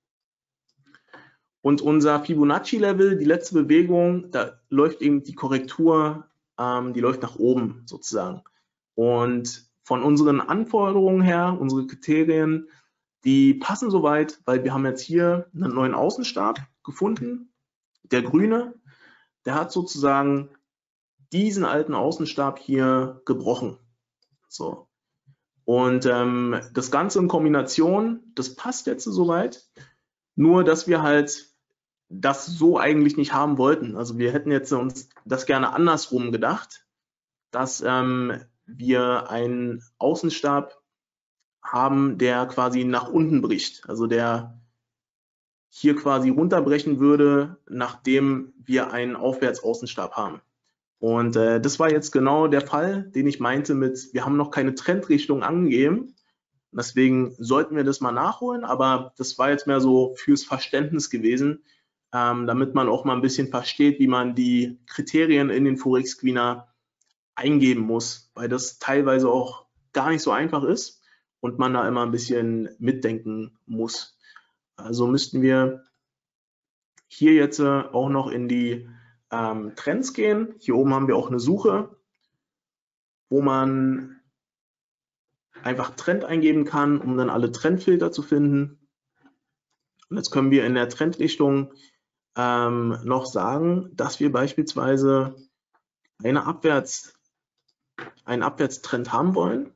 und unser Fibonacci-Level, die letzte Bewegung, da läuft eben die Korrektur, ähm, die läuft nach oben sozusagen. Und von unseren Anforderungen her, unsere Kriterien, die passen soweit, weil wir haben jetzt hier einen neuen Außenstab gefunden, der grüne. Der hat sozusagen diesen alten Außenstab hier gebrochen. So. Und ähm, das Ganze in Kombination, das passt jetzt soweit. Nur, dass wir halt das so eigentlich nicht haben wollten. Also wir hätten jetzt uns das gerne andersrum gedacht, dass ähm, wir einen Außenstab haben, der quasi nach unten bricht. Also der hier quasi runterbrechen würde, nachdem wir einen Aufwärtsaußenstab haben. Und äh, das war jetzt genau der Fall, den ich meinte mit, wir haben noch keine Trendrichtung angegeben. Deswegen sollten wir das mal nachholen, aber das war jetzt mehr so fürs Verständnis gewesen, ähm, damit man auch mal ein bisschen versteht, wie man die Kriterien in den Forex Screener eingeben muss, weil das teilweise auch gar nicht so einfach ist und man da immer ein bisschen mitdenken muss. Also müssten wir hier jetzt auch noch in die ähm, Trends gehen. Hier oben haben wir auch eine Suche, wo man einfach Trend eingeben kann, um dann alle Trendfilter zu finden. Und jetzt können wir in der Trendrichtung ähm, noch sagen, dass wir beispielsweise eine Abwärts, einen Abwärtstrend haben wollen.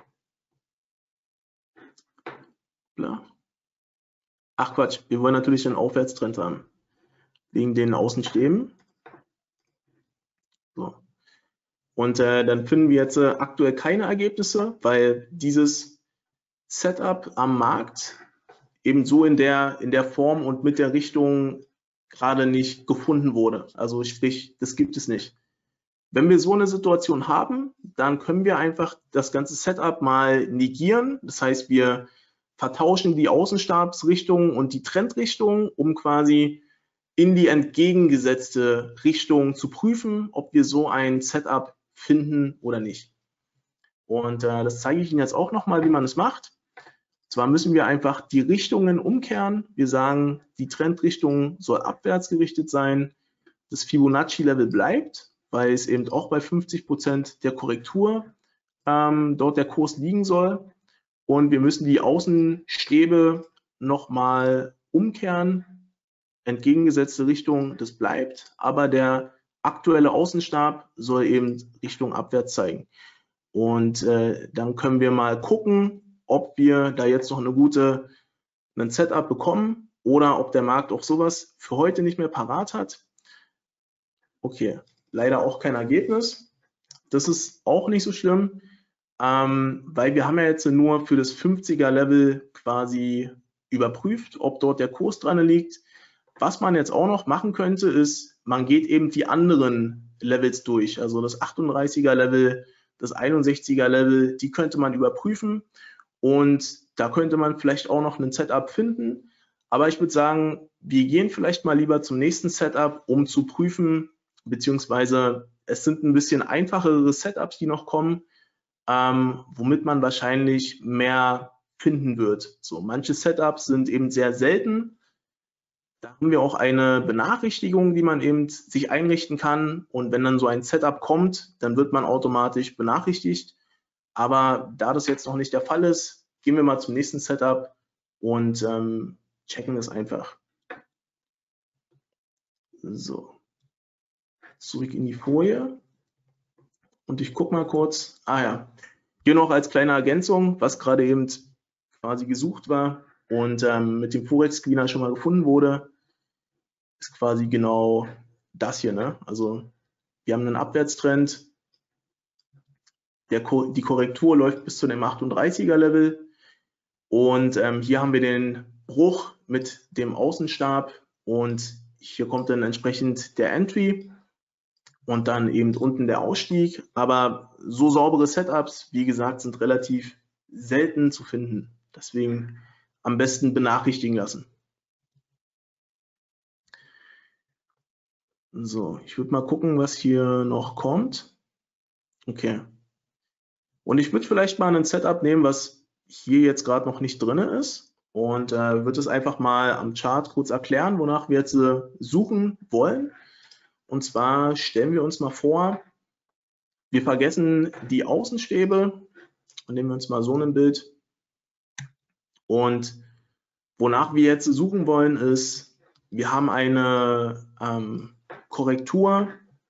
Ach Quatsch, wir wollen natürlich einen Aufwärtstrend haben, wegen den Außenstäben. So. Und äh, dann finden wir jetzt äh, aktuell keine Ergebnisse, weil dieses Setup am Markt eben so in der, in der Form und mit der Richtung gerade nicht gefunden wurde. Also sprich, das gibt es nicht. Wenn wir so eine Situation haben, dann können wir einfach das ganze Setup mal negieren. Das heißt, wir vertauschen die Außenstabsrichtung und die Trendrichtung, um quasi in die entgegengesetzte Richtung zu prüfen, ob wir so ein Setup finden oder nicht. Und äh, das zeige ich Ihnen jetzt auch nochmal, wie man es macht. Zwar müssen wir einfach die Richtungen umkehren. Wir sagen, die Trendrichtung soll abwärts gerichtet sein. Das Fibonacci-Level bleibt, weil es eben auch bei fünfzig Prozent der Korrektur ähm, dort der Kurs liegen soll. Und wir müssen die Außenstäbe nochmal umkehren. Entgegengesetzte Richtung, das bleibt, aber der aktuelle Außenstab soll eben Richtung abwärts zeigen. Und äh, dann können wir mal gucken, ob wir da jetzt noch eine gute, ein Setup bekommen oder ob der Markt auch sowas für heute nicht mehr parat hat. Okay, leider auch kein Ergebnis. Das ist auch nicht so schlimm, ähm, weil wir haben ja jetzt nur für das fünfziger Level quasi überprüft, ob dort der Kurs dran liegt. Was man jetzt auch noch machen könnte, ist, man geht eben die anderen Levels durch. Also das achtunddreißiger Level, das einundsechziger Level, die könnte man überprüfen. Und da könnte man vielleicht auch noch ein Setup finden. Aber ich würde sagen, wir gehen vielleicht mal lieber zum nächsten Setup, um zu prüfen, beziehungsweise es sind ein bisschen einfachere Setups, die noch kommen, ähm, womit man wahrscheinlich mehr finden wird. So, manche Setups sind eben sehr selten. Da haben wir auch eine Benachrichtigung, die man eben sich einrichten kann. Und wenn dann so ein Setup kommt, dann wird man automatisch benachrichtigt. Aber da das jetzt noch nicht der Fall ist, gehen wir mal zum nächsten Setup und ähm, checken es einfach. So, zurück in die Folie. Und ich gucke mal kurz. Ah ja, hier noch als kleine Ergänzung, was gerade eben quasi gesucht war und ähm, mit dem Forex Screener schon mal gefunden wurde, ist quasi genau das hier. Ne? Also wir haben einen Abwärtstrend. Der, die Korrektur läuft bis zu dem achtunddreißiger Level. Und ähm, hier haben wir den Bruch mit dem Außenstab und hier kommt dann entsprechend der Entry und dann eben unten der Ausstieg. Aber so saubere Setups, wie gesagt, sind relativ selten zu finden. Deswegen am besten benachrichtigen lassen. So, ich würde mal gucken, was hier noch kommt. Okay. Und ich würde vielleicht mal ein Setup nehmen, was hier jetzt gerade noch nicht drin ist und äh, würde es einfach mal am Chart kurz erklären, wonach wir jetzt äh, suchen wollen. Und zwar stellen wir uns mal vor, wir vergessen die Außenstäbe und nehmen wir uns mal so ein Bild. Und wonach wir jetzt suchen wollen, ist, wir haben eine ähm, Korrektur,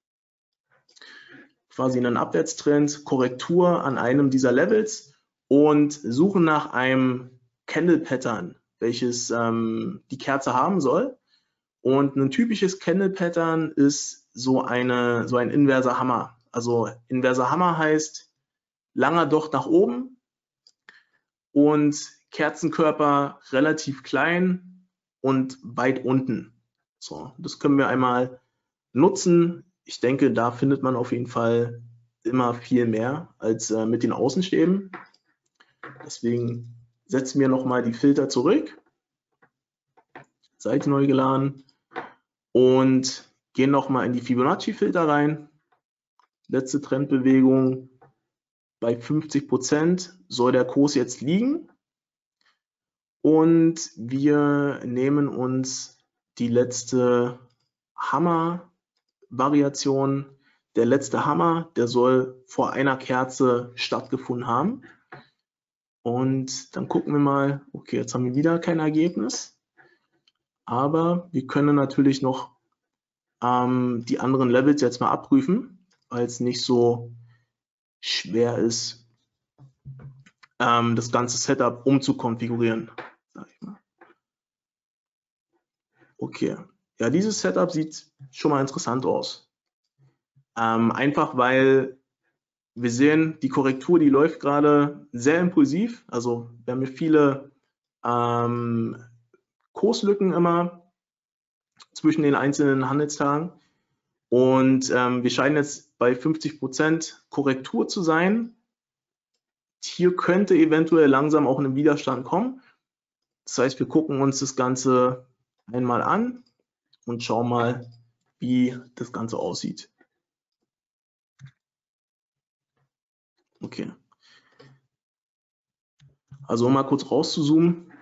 quasi einen Abwärtstrend, Korrektur an einem dieser Levels und suchen nach einem Candle Pattern, welches ähm, die Kerze haben soll. Und ein typisches Candle Pattern ist so, eine, so ein inverser Hammer. Also inverser Hammer heißt langer Docht nach oben und Kerzenkörper relativ klein und weit unten. So, das können wir einmal nutzen. Ich denke, da findet man auf jeden Fall immer viel mehr als äh, mit den Außenstäben. Deswegen setzen wir nochmal die Filter zurück, Seite neu geladen und gehen nochmal in die Fibonacci-Filter rein. Letzte Trendbewegung bei fünfzig Prozent soll der Kurs jetzt liegen. Und wir nehmen uns die letzte Hammer-Variation. Der letzte Hammer, der soll vor einer Kerze stattgefunden haben. Und dann gucken wir mal, okay, jetzt haben wir wieder kein Ergebnis. Aber wir können natürlich noch ähm, die anderen Levels jetzt mal abprüfen, weil es nicht so schwer ist, ähm, das ganze Setup umzukonfigurieren. Sag ich mal. Okay, ja, dieses Setup sieht schon mal interessant aus. Ähm, einfach weil wir sehen, die Korrektur, die läuft gerade sehr impulsiv. Also wir haben hier viele ähm, Kurslücken immer zwischen den einzelnen Handelstagen. Und ähm, wir scheinen jetzt bei fünfzig Prozent Korrektur zu sein. Hier könnte eventuell langsam auch ein Widerstand kommen. Das heißt, wir gucken uns das Ganze einmal an und schauen mal, wie das Ganze aussieht. Okay. Also um mal kurz rauszuzoomen.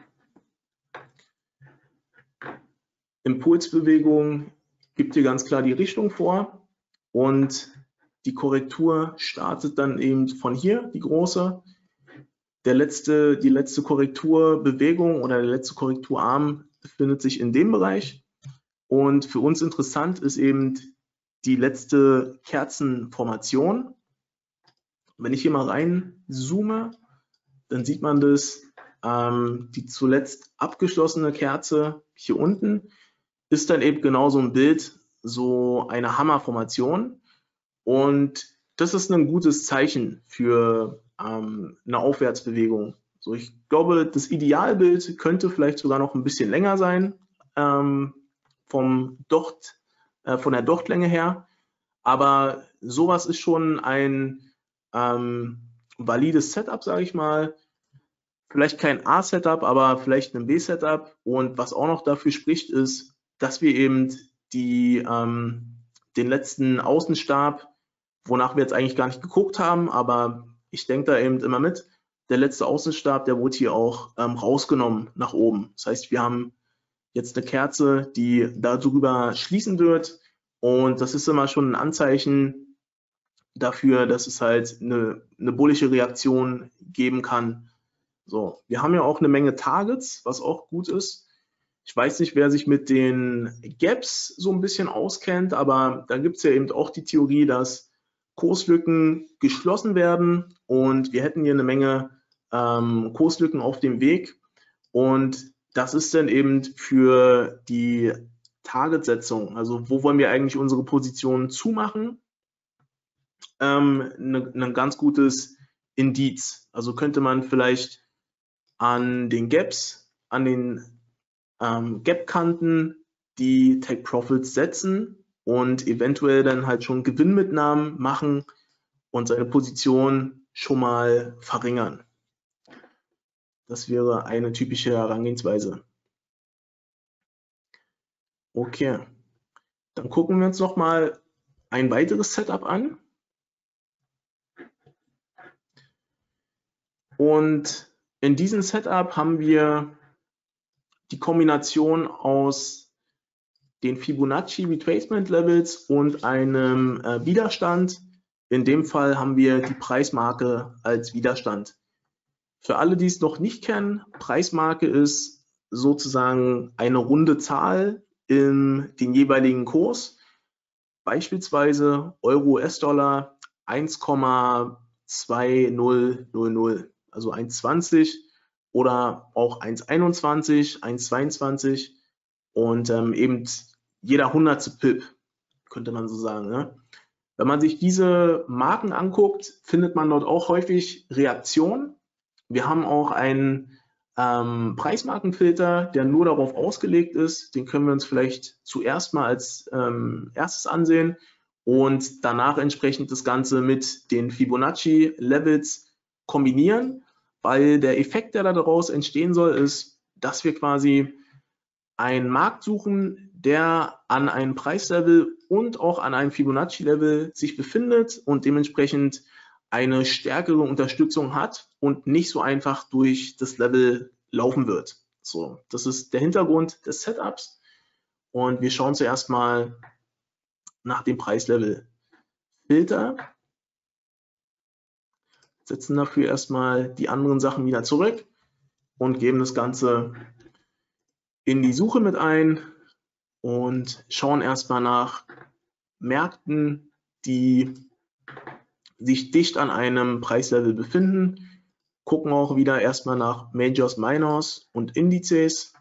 Impulsbewegung gibt hier ganz klar die Richtung vor und die Korrektur startet dann eben von hier, die große. Der letzte, die letzte Korrekturbewegung oder der letzte Korrekturarm befindet sich in dem Bereich. Und für uns interessant ist eben die letzte Kerzenformation. Wenn ich hier mal reinzoome, dann sieht man das, ähm, die zuletzt abgeschlossene Kerze hier unten ist dann eben genau so ein Bild, so eine Hammerformation. Und das ist ein gutes Zeichen für ähm, eine Aufwärtsbewegung. So, ich glaube, das Idealbild könnte vielleicht sogar noch ein bisschen länger sein, ähm, vom Docht, äh, von der Dochtlänge her. Aber sowas ist schon ein ähm, valides Setup, sage ich mal. Vielleicht kein A-Setup, aber vielleicht ein B-Setup. Und was auch noch dafür spricht, ist, dass wir eben die, ähm, den letzten Außenstab, wonach wir jetzt eigentlich gar nicht geguckt haben, aber ich denke da eben immer mit, der letzte Außenstab, der wurde hier auch ähm, rausgenommen nach oben. Das heißt, wir haben jetzt eine Kerze, die darüber schließen wird und das ist immer schon ein Anzeichen dafür, dass es halt eine, eine bullische Reaktion geben kann. So, wir haben ja auch eine Menge Targets, was auch gut ist. Ich weiß nicht, wer sich mit den Gaps so ein bisschen auskennt, aber da gibt es ja eben auch die Theorie, dass Kurslücken geschlossen werden und wir hätten hier eine Menge ähm, Kurslücken auf dem Weg und das ist dann eben für die Targetsetzung, also wo wollen wir eigentlich unsere Positionen zumachen, ähm, ne, ein ganz gutes Indiz. Also könnte man vielleicht an den Gaps, an den ähm, Gap-Kanten die Take Profits setzen und eventuell dann halt schon Gewinnmitnahmen machen und seine Position schon mal verringern. Das wäre eine typische Herangehensweise. Okay, dann gucken wir uns noch mal ein weiteres Setup an. Und in diesem Setup haben wir die Kombination aus den Fibonacci Retracement Levels und einem äh, Widerstand. In dem Fall haben wir die Preismarke als Widerstand. Für alle, die es noch nicht kennen, Preismarke ist sozusagen eine runde Zahl in den jeweiligen Kurs. Beispielsweise Euro U S-Dollar eins Komma zwei null null null, also eins Komma zwanzig oder auch eins Komma einundzwanzig, eins Komma zweiundzwanzig und ähm, eben jeder hundertste Pip, könnte man so sagen. Ne? Wenn man sich diese Marken anguckt, findet man dort auch häufig Reaktionen. Wir haben auch einen ähm, Preismarkenfilter, der nur darauf ausgelegt ist. Den können wir uns vielleicht zuerst mal als ähm, erstes ansehen und danach entsprechend das Ganze mit den Fibonacci-Levels kombinieren, weil der Effekt, der daraus entstehen soll, ist, dass wir quasi einen Markt suchen, der an einem Preislevel und auch an einem Fibonacci-Level sich befindet und dementsprechend eine stärkere Unterstützung hat und nicht so einfach durch das Level laufen wird. So, das ist der Hintergrund des Setups und wir schauen zuerst mal nach dem Preislevel Filter, setzen dafür erstmal die anderen Sachen wieder zurück und geben das Ganze in die Suche mit ein und schauen erstmal nach Märkten, die sich dicht an einem Preislevel befinden, gucken auch wieder erstmal nach Majors, Minors und Indizes.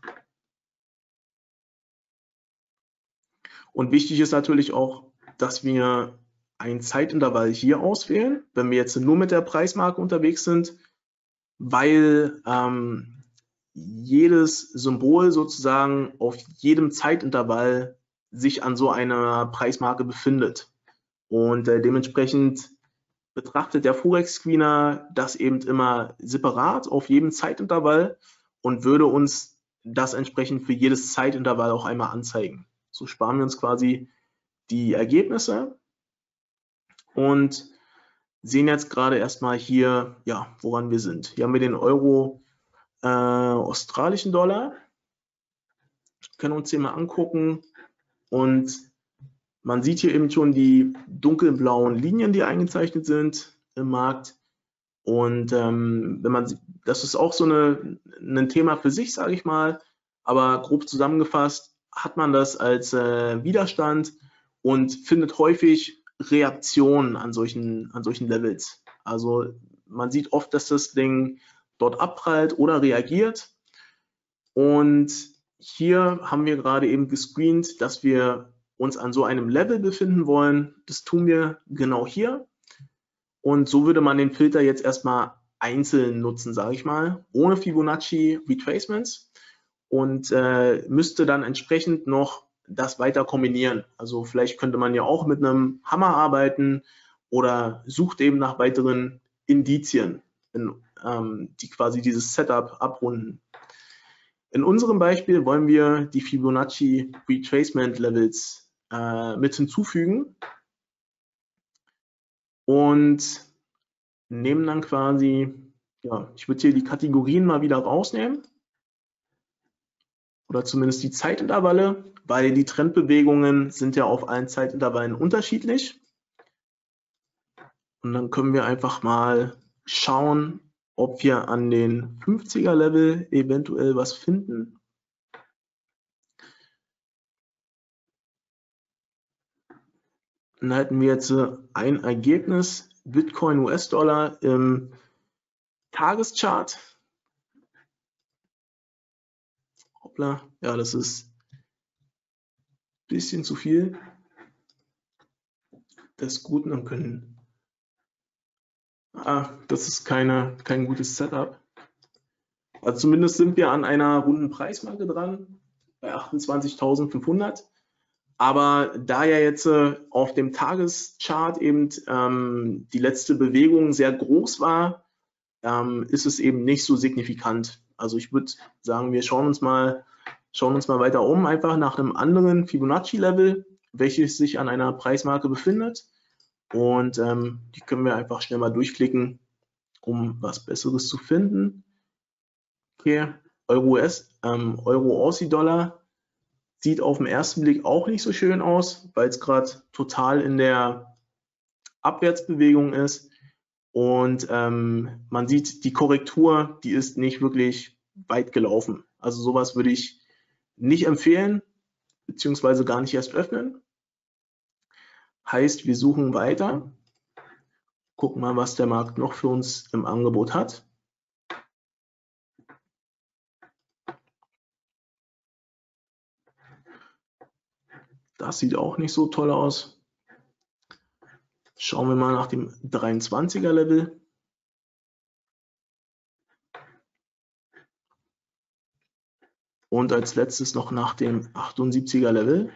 Und wichtig ist natürlich auch, dass wir ein Zeitintervall hier auswählen, wenn wir jetzt nur mit der Preismarke unterwegs sind, weil ähm, jedes Symbol sozusagen auf jedem Zeitintervall sich an so einer Preismarke befindet. Und äh, dementsprechend betrachtet der Forex-Screener das eben immer separat auf jedem Zeitintervall und würde uns das entsprechend für jedes Zeitintervall auch einmal anzeigen. So sparen wir uns quasi die Ergebnisse und sehen jetzt gerade erstmal hier, ja, woran wir sind. Hier haben wir den Euro äh, australischen Dollar, können uns den mal angucken und man sieht hier eben schon die dunkelblauen Linien, die eingezeichnet sind im Markt. Und ähm, wenn man, das ist auch so eine, ein Thema für sich, sage ich mal. Aber grob zusammengefasst hat man das als äh, Widerstand und findet häufig Reaktionen an solchen, an solchen Levels. Also man sieht oft, dass das Ding dort abprallt oder reagiert. Und hier haben wir gerade eben gescreent, dass wir uns an so einem Level befinden wollen. Das tun wir genau hier. Und so würde man den Filter jetzt erstmal einzeln nutzen, sage ich mal, ohne Fibonacci Retracements und äh, müsste dann entsprechend noch das weiter kombinieren. Also vielleicht könnte man ja auch mit einem Hammer arbeiten oder sucht eben nach weiteren Indizien, in, ähm, die quasi dieses Setup abrunden. In unserem Beispiel wollen wir die Fibonacci Retracement Levels äh, mit hinzufügen und nehmen dann quasi, ja, ich würde hier die Kategorien mal wieder rausnehmen oder zumindest die Zeitintervalle, weil die Trendbewegungen sind ja auf allen Zeitintervallen unterschiedlich. Und dann können wir einfach mal schauen, ob wir an den fünfziger Level eventuell was finden. Dann hätten wir jetzt ein Ergebnis Bitcoin U S-Dollar im Tageschart. Hoppla, ja, das ist ein bisschen zu viel des Guten und können. Ah, das ist keine, kein gutes Setup. Also zumindest sind wir an einer runden Preismarke dran, bei achtundzwanzigtausendfünfhundert. Aber da ja jetzt äh, auf dem Tageschart eben ähm, die letzte Bewegung sehr groß war, ähm, ist es eben nicht so signifikant. Also ich würde sagen, wir schauen uns mal, schauen uns mal weiter um, einfach nach einem anderen Fibonacci-Level, welches sich an einer Preismarke befindet. Und ähm, die können wir einfach schnell mal durchklicken, um was Besseres zu finden. Okay, Euro-U S, ähm, Euro-Aussie-Dollar sieht auf den ersten Blick auch nicht so schön aus, weil es gerade total in der Abwärtsbewegung ist. Und ähm, man sieht, die Korrektur, die ist nicht wirklich weit gelaufen. Also sowas würde ich nicht empfehlen, beziehungsweise gar nicht erst öffnen. Heißt, wir suchen weiter, gucken mal, was der Markt noch für uns im Angebot hat. Das sieht auch nicht so toll aus. Schauen wir mal nach dem dreiundzwanziger Level. Und als letztes noch nach dem achtundsiebziger Level.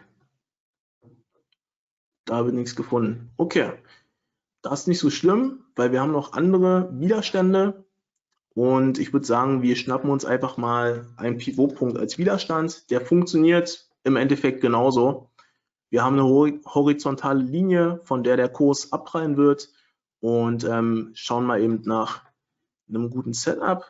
Da wird nichts gefunden. Okay, das ist nicht so schlimm, weil wir haben noch andere Widerstände. Und ich würde sagen, wir schnappen uns einfach mal einen Pivotpunkt als Widerstand. Der funktioniert im Endeffekt genauso. Wir haben eine horizontale Linie, von der der Kurs abprallen wird. Und ähm, schauen mal eben nach einem guten Setup.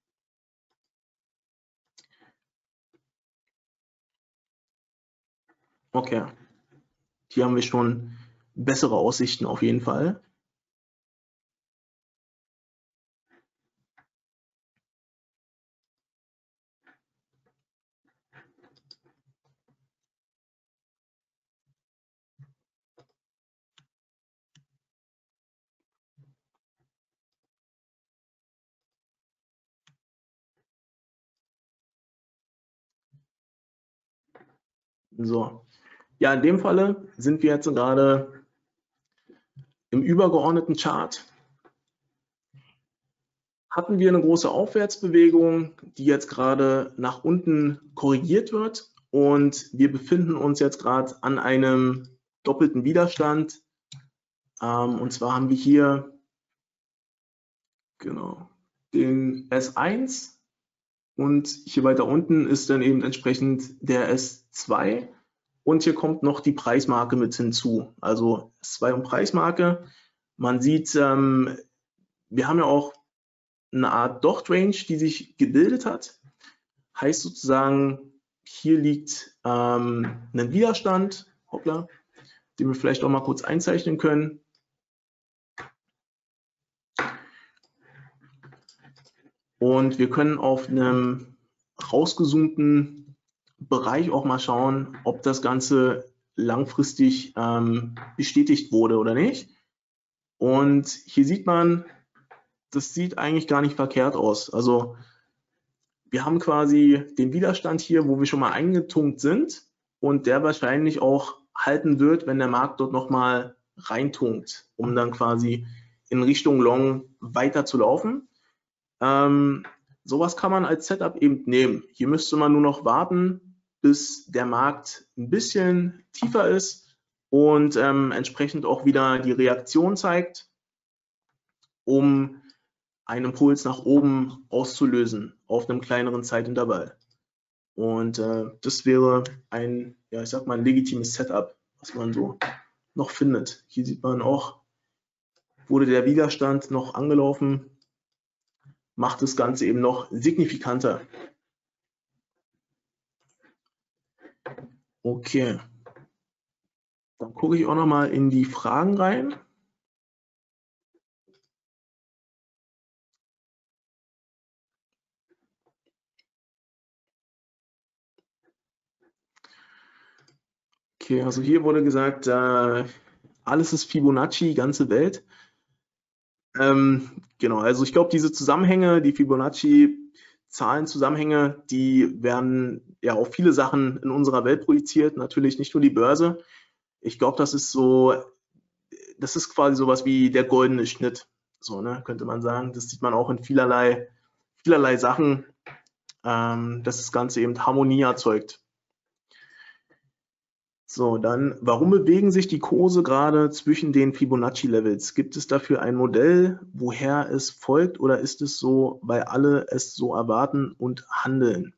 Okay, hier haben wir schon bessere Aussichten auf jeden Fall. So, ja, in dem Falle sind wir jetzt gerade im übergeordneten Chart. Hatten wir eine große Aufwärtsbewegung, die jetzt gerade nach unten korrigiert wird und wir befinden uns jetzt gerade an einem doppelten Widerstand. Ähm, und zwar haben wir hier genau den S eins und hier weiter unten ist dann eben entsprechend der S zwei und hier kommt noch die Preismarke mit hinzu. Also S zwei und Preismarke. Man sieht, ähm, wir haben ja auch eine Art Dot-Range, die sich gebildet hat. Heißt sozusagen, hier liegt ähm, ein Widerstand, hoppla, den wir vielleicht auch mal kurz einzeichnen können. Und wir können auf einem rausgezoomten Bereich auch mal schauen, ob das Ganze langfristig ähm, bestätigt wurde oder nicht. Und hier sieht man, das sieht eigentlich gar nicht verkehrt aus. Also wir haben quasi den Widerstand hier, wo wir schon mal eingetunkt sind und der wahrscheinlich auch halten wird, wenn der Markt dort nochmal reintunkt, um dann quasi in Richtung Long weiter zu laufen. Ähm, sowas kann man als Setup eben nehmen. Hier müsste man nur noch warten, bis der Markt ein bisschen tiefer ist und ähm, entsprechend auch wieder die Reaktion zeigt, um einen Impuls nach oben auszulösen auf einem kleineren Zeitintervall. Und äh, das wäre ein, ja, ich sag mal, ein legitimes Setup, was man so noch findet. Hier sieht man auch, wurde der Widerstand noch angelaufen, macht das Ganze eben noch signifikanter. Okay. Dann gucke ich auch noch mal in die Fragen rein. Okay, also hier wurde gesagt, äh, alles ist Fibonacci, ganze Welt. Ähm, genau, also ich glaube, diese Zusammenhänge, die Fibonacci-Zahlenzusammenhänge, die werden ja auf viele Sachen in unserer Welt projiziert, natürlich nicht nur die Börse. Ich glaube, das ist so, das ist quasi sowas wie der goldene Schnitt, so, ne, könnte man sagen. Das sieht man auch in vielerlei, vielerlei Sachen, ähm, dass das Ganze eben Harmonie erzeugt. So, dann, warum bewegen sich die Kurse gerade zwischen den Fibonacci-Levels? Gibt es dafür ein Modell, woher es folgt, oder ist es so, weil alle es so erwarten und handeln?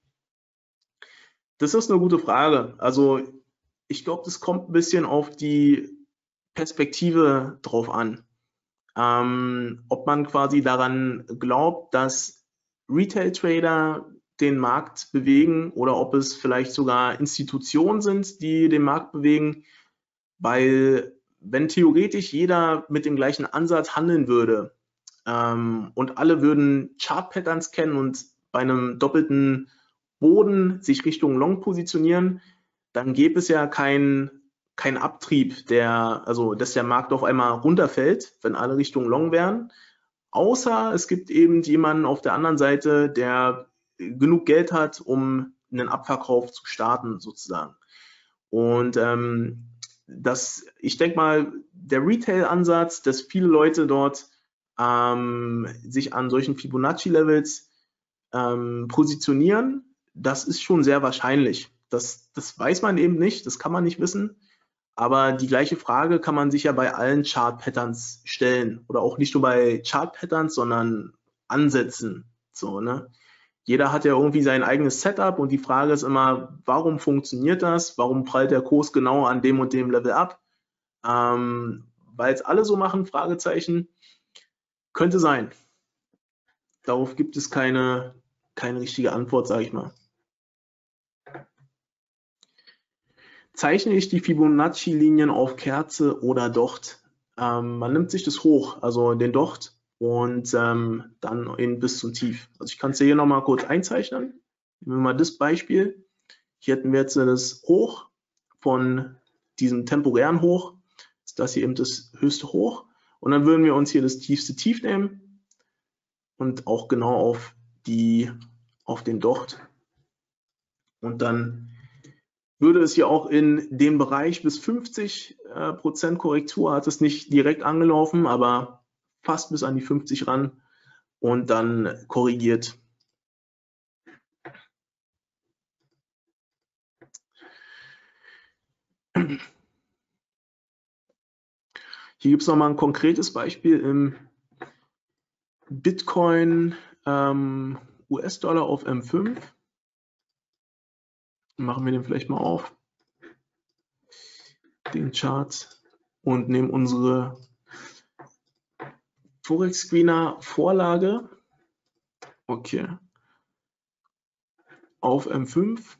Das ist eine gute Frage. Also ich glaube, das kommt ein bisschen auf die Perspektive drauf an. Ähm, ob man quasi daran glaubt, dass Retail-Trader den Markt bewegen oder ob es vielleicht sogar Institutionen sind, die den Markt bewegen, weil wenn theoretisch jeder mit dem gleichen Ansatz handeln würde ähm, und alle würden Chart-Patterns kennen und bei einem doppelten Boden sich Richtung Long positionieren, dann gäbe es ja keinen kein Abtrieb, der, also dass der Markt auf einmal runterfällt, wenn alle Richtung Long wären. Außer es gibt eben jemanden auf der anderen Seite, der genug Geld hat, um einen Abverkauf zu starten, sozusagen. Und ähm, das, ich denke mal, der Retail-Ansatz, dass viele Leute dort ähm, sich an solchen Fibonacci-Levels ähm, positionieren, das ist schon sehr wahrscheinlich. Das, das weiß man eben nicht, das kann man nicht wissen. Aber die gleiche Frage kann man sich ja bei allen Chart-Patterns stellen. Oder auch nicht nur bei Chart-Patterns, sondern Ansätzen. So, ne? Jeder hat ja irgendwie sein eigenes Setup und die Frage ist immer, warum funktioniert das? Warum prallt der Kurs genau an dem und dem Level ab? Ähm, weil es alle so machen? Fragezeichen. Könnte sein. Darauf gibt es keine, keine richtige Antwort, sage ich mal. Zeichne ich die Fibonacci-Linien auf Kerze oder Docht? Ähm, man nimmt sich das hoch, also den Docht, und ähm, dann in bis zum Tief. Also ich kann es hier nochmal kurz einzeichnen. Nehmen wir mal das Beispiel. Hier hätten wir jetzt das Hoch von diesem temporären Hoch. Ist das hier eben das höchste Hoch. Und dann würden wir uns hier das tiefste Tief nehmen und auch genau auf, die, auf den Docht. Und dann würde es ja auch in dem Bereich bis fünfzig Prozent Korrektur, hat es nicht direkt angelaufen, aber fast bis an die fünfzig ran und dann korrigiert. Hier gibt es nochmal ein konkretes Beispiel im Bitcoin ähm, U S-Dollar auf M fünf. Machen wir den vielleicht mal auf, den Chart, und nehmen unsere Forex Screener Vorlage. Okay. Auf M fünf.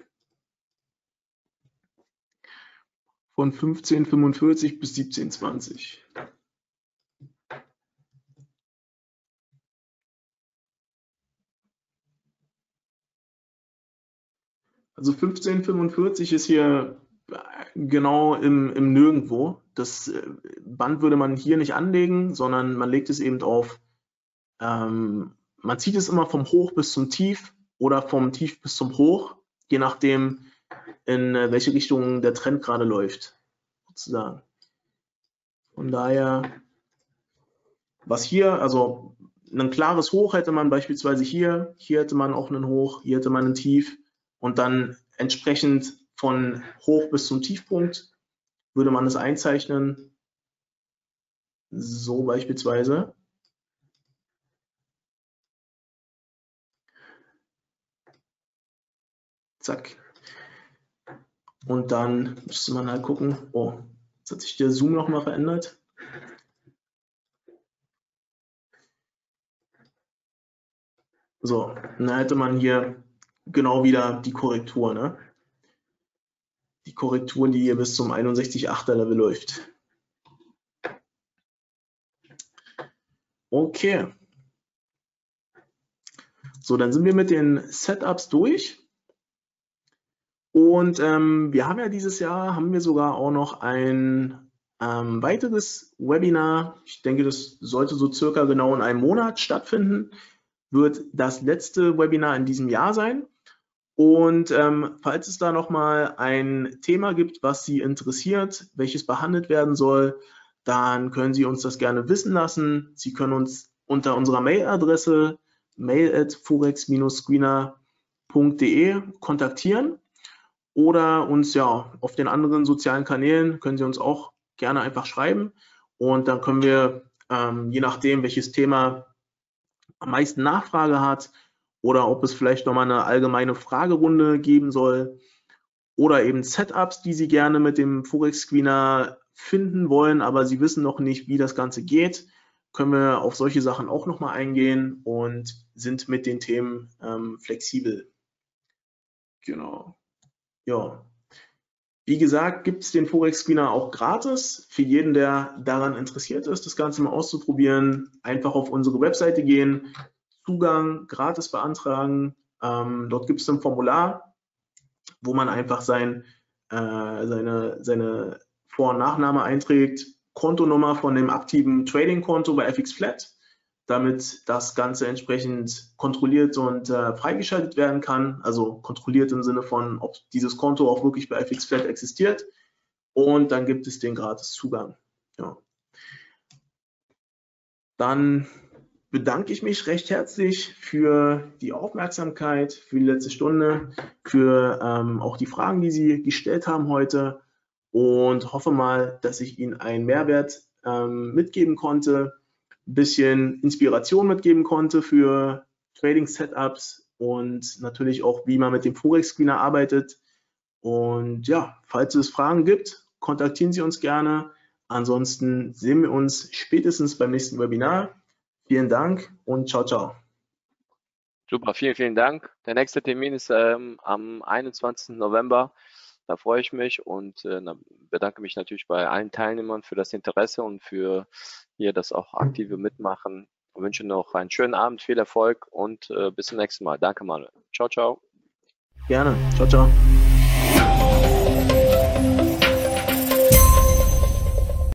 Von fünfzehn Komma fünfundvierzig bis siebzehn Komma zwanzig. Also fünfzehn Komma fünfundvierzig ist hier genau im, im Nirgendwo. Das Band würde man hier nicht anlegen, sondern man legt es eben auf, ähm, man zieht es immer vom Hoch bis zum Tief oder vom Tief bis zum Hoch, je nachdem, in welche Richtung der Trend gerade läuft, sozusagen. Von daher, was hier, also ein klares Hoch hätte man beispielsweise hier, hier hätte man auch einen Hoch, hier hätte man ein Tief und dann entsprechend von Hoch bis zum Tiefpunkt würde man es einzeichnen, so beispielsweise. Zack. Und dann müsste man halt gucken, oh, jetzt hat sich der Zoom nochmal verändert. So, dann hätte man hier genau wieder die Korrektur, ne? Die Korrektur, die hier bis zum einundsechzig Komma achter Level läuft. Okay. So, dann sind wir mit den Setups durch. Und ähm, wir haben ja dieses Jahr, haben wir sogar auch noch ein ähm, weiteres Webinar, ich denke, das sollte so circa genau in einem Monat stattfinden, wird das letzte Webinar in diesem Jahr sein. Und ähm, falls es da nochmal ein Thema gibt, was Sie interessiert, welches behandelt werden soll, dann können Sie uns das gerne wissen lassen. Sie können uns unter unserer Mailadresse mail at forex screener punkt de kontaktieren oder uns ja auf den anderen sozialen Kanälen können Sie uns auch gerne einfach schreiben und dann können wir, ähm, je nachdem, welches Thema am meisten Nachfrage hat oder ob es vielleicht nochmal eine allgemeine Fragerunde geben soll oder eben Setups, die Sie gerne mit dem Forex Screener finden wollen, aber Sie wissen noch nicht, wie das Ganze geht, können wir auf solche Sachen auch nochmal eingehen und sind mit den Themen ähm, flexibel. Genau. Ja. Wie gesagt, gibt es den Forex Screener auch gratis. Für jeden, der daran interessiert ist, das Ganze mal auszuprobieren, einfach auf unsere Webseite gehen, Zugang gratis beantragen. Ähm, dort gibt es ein Formular, wo man einfach sein, äh, seine, seine Vor- und Nachname einträgt, Kontonummer von dem aktiven Trading-Konto bei F X Flat, damit das Ganze entsprechend kontrolliert und äh, freigeschaltet werden kann. Also kontrolliert im Sinne von, ob dieses Konto auch wirklich bei F X Flat existiert. Und dann gibt es den gratis Zugang. Ja. Dann bedanke ich mich recht herzlich für die Aufmerksamkeit, für die letzte Stunde, für ähm, auch die Fragen, die Sie gestellt haben heute und hoffe mal, dass ich Ihnen einen Mehrwert ähm, mitgeben konnte, ein bisschen Inspiration mitgeben konnte für Trading-Setups und natürlich auch, wie man mit dem Forex Screener arbeitet. Und ja, falls es Fragen gibt, kontaktieren Sie uns gerne. Ansonsten sehen wir uns spätestens beim nächsten Webinar. Vielen Dank und ciao, ciao. Super, vielen, vielen Dank. Der nächste Termin ist ähm, am einundzwanzigsten November. Da freue ich mich und äh, bedanke mich natürlich bei allen Teilnehmern für das Interesse und für hier das auch aktive Mitmachen. Ich wünsche noch einen schönen Abend, viel Erfolg und äh, bis zum nächsten Mal. Danke, Manuel. Ciao, ciao. Gerne. Ciao, ciao.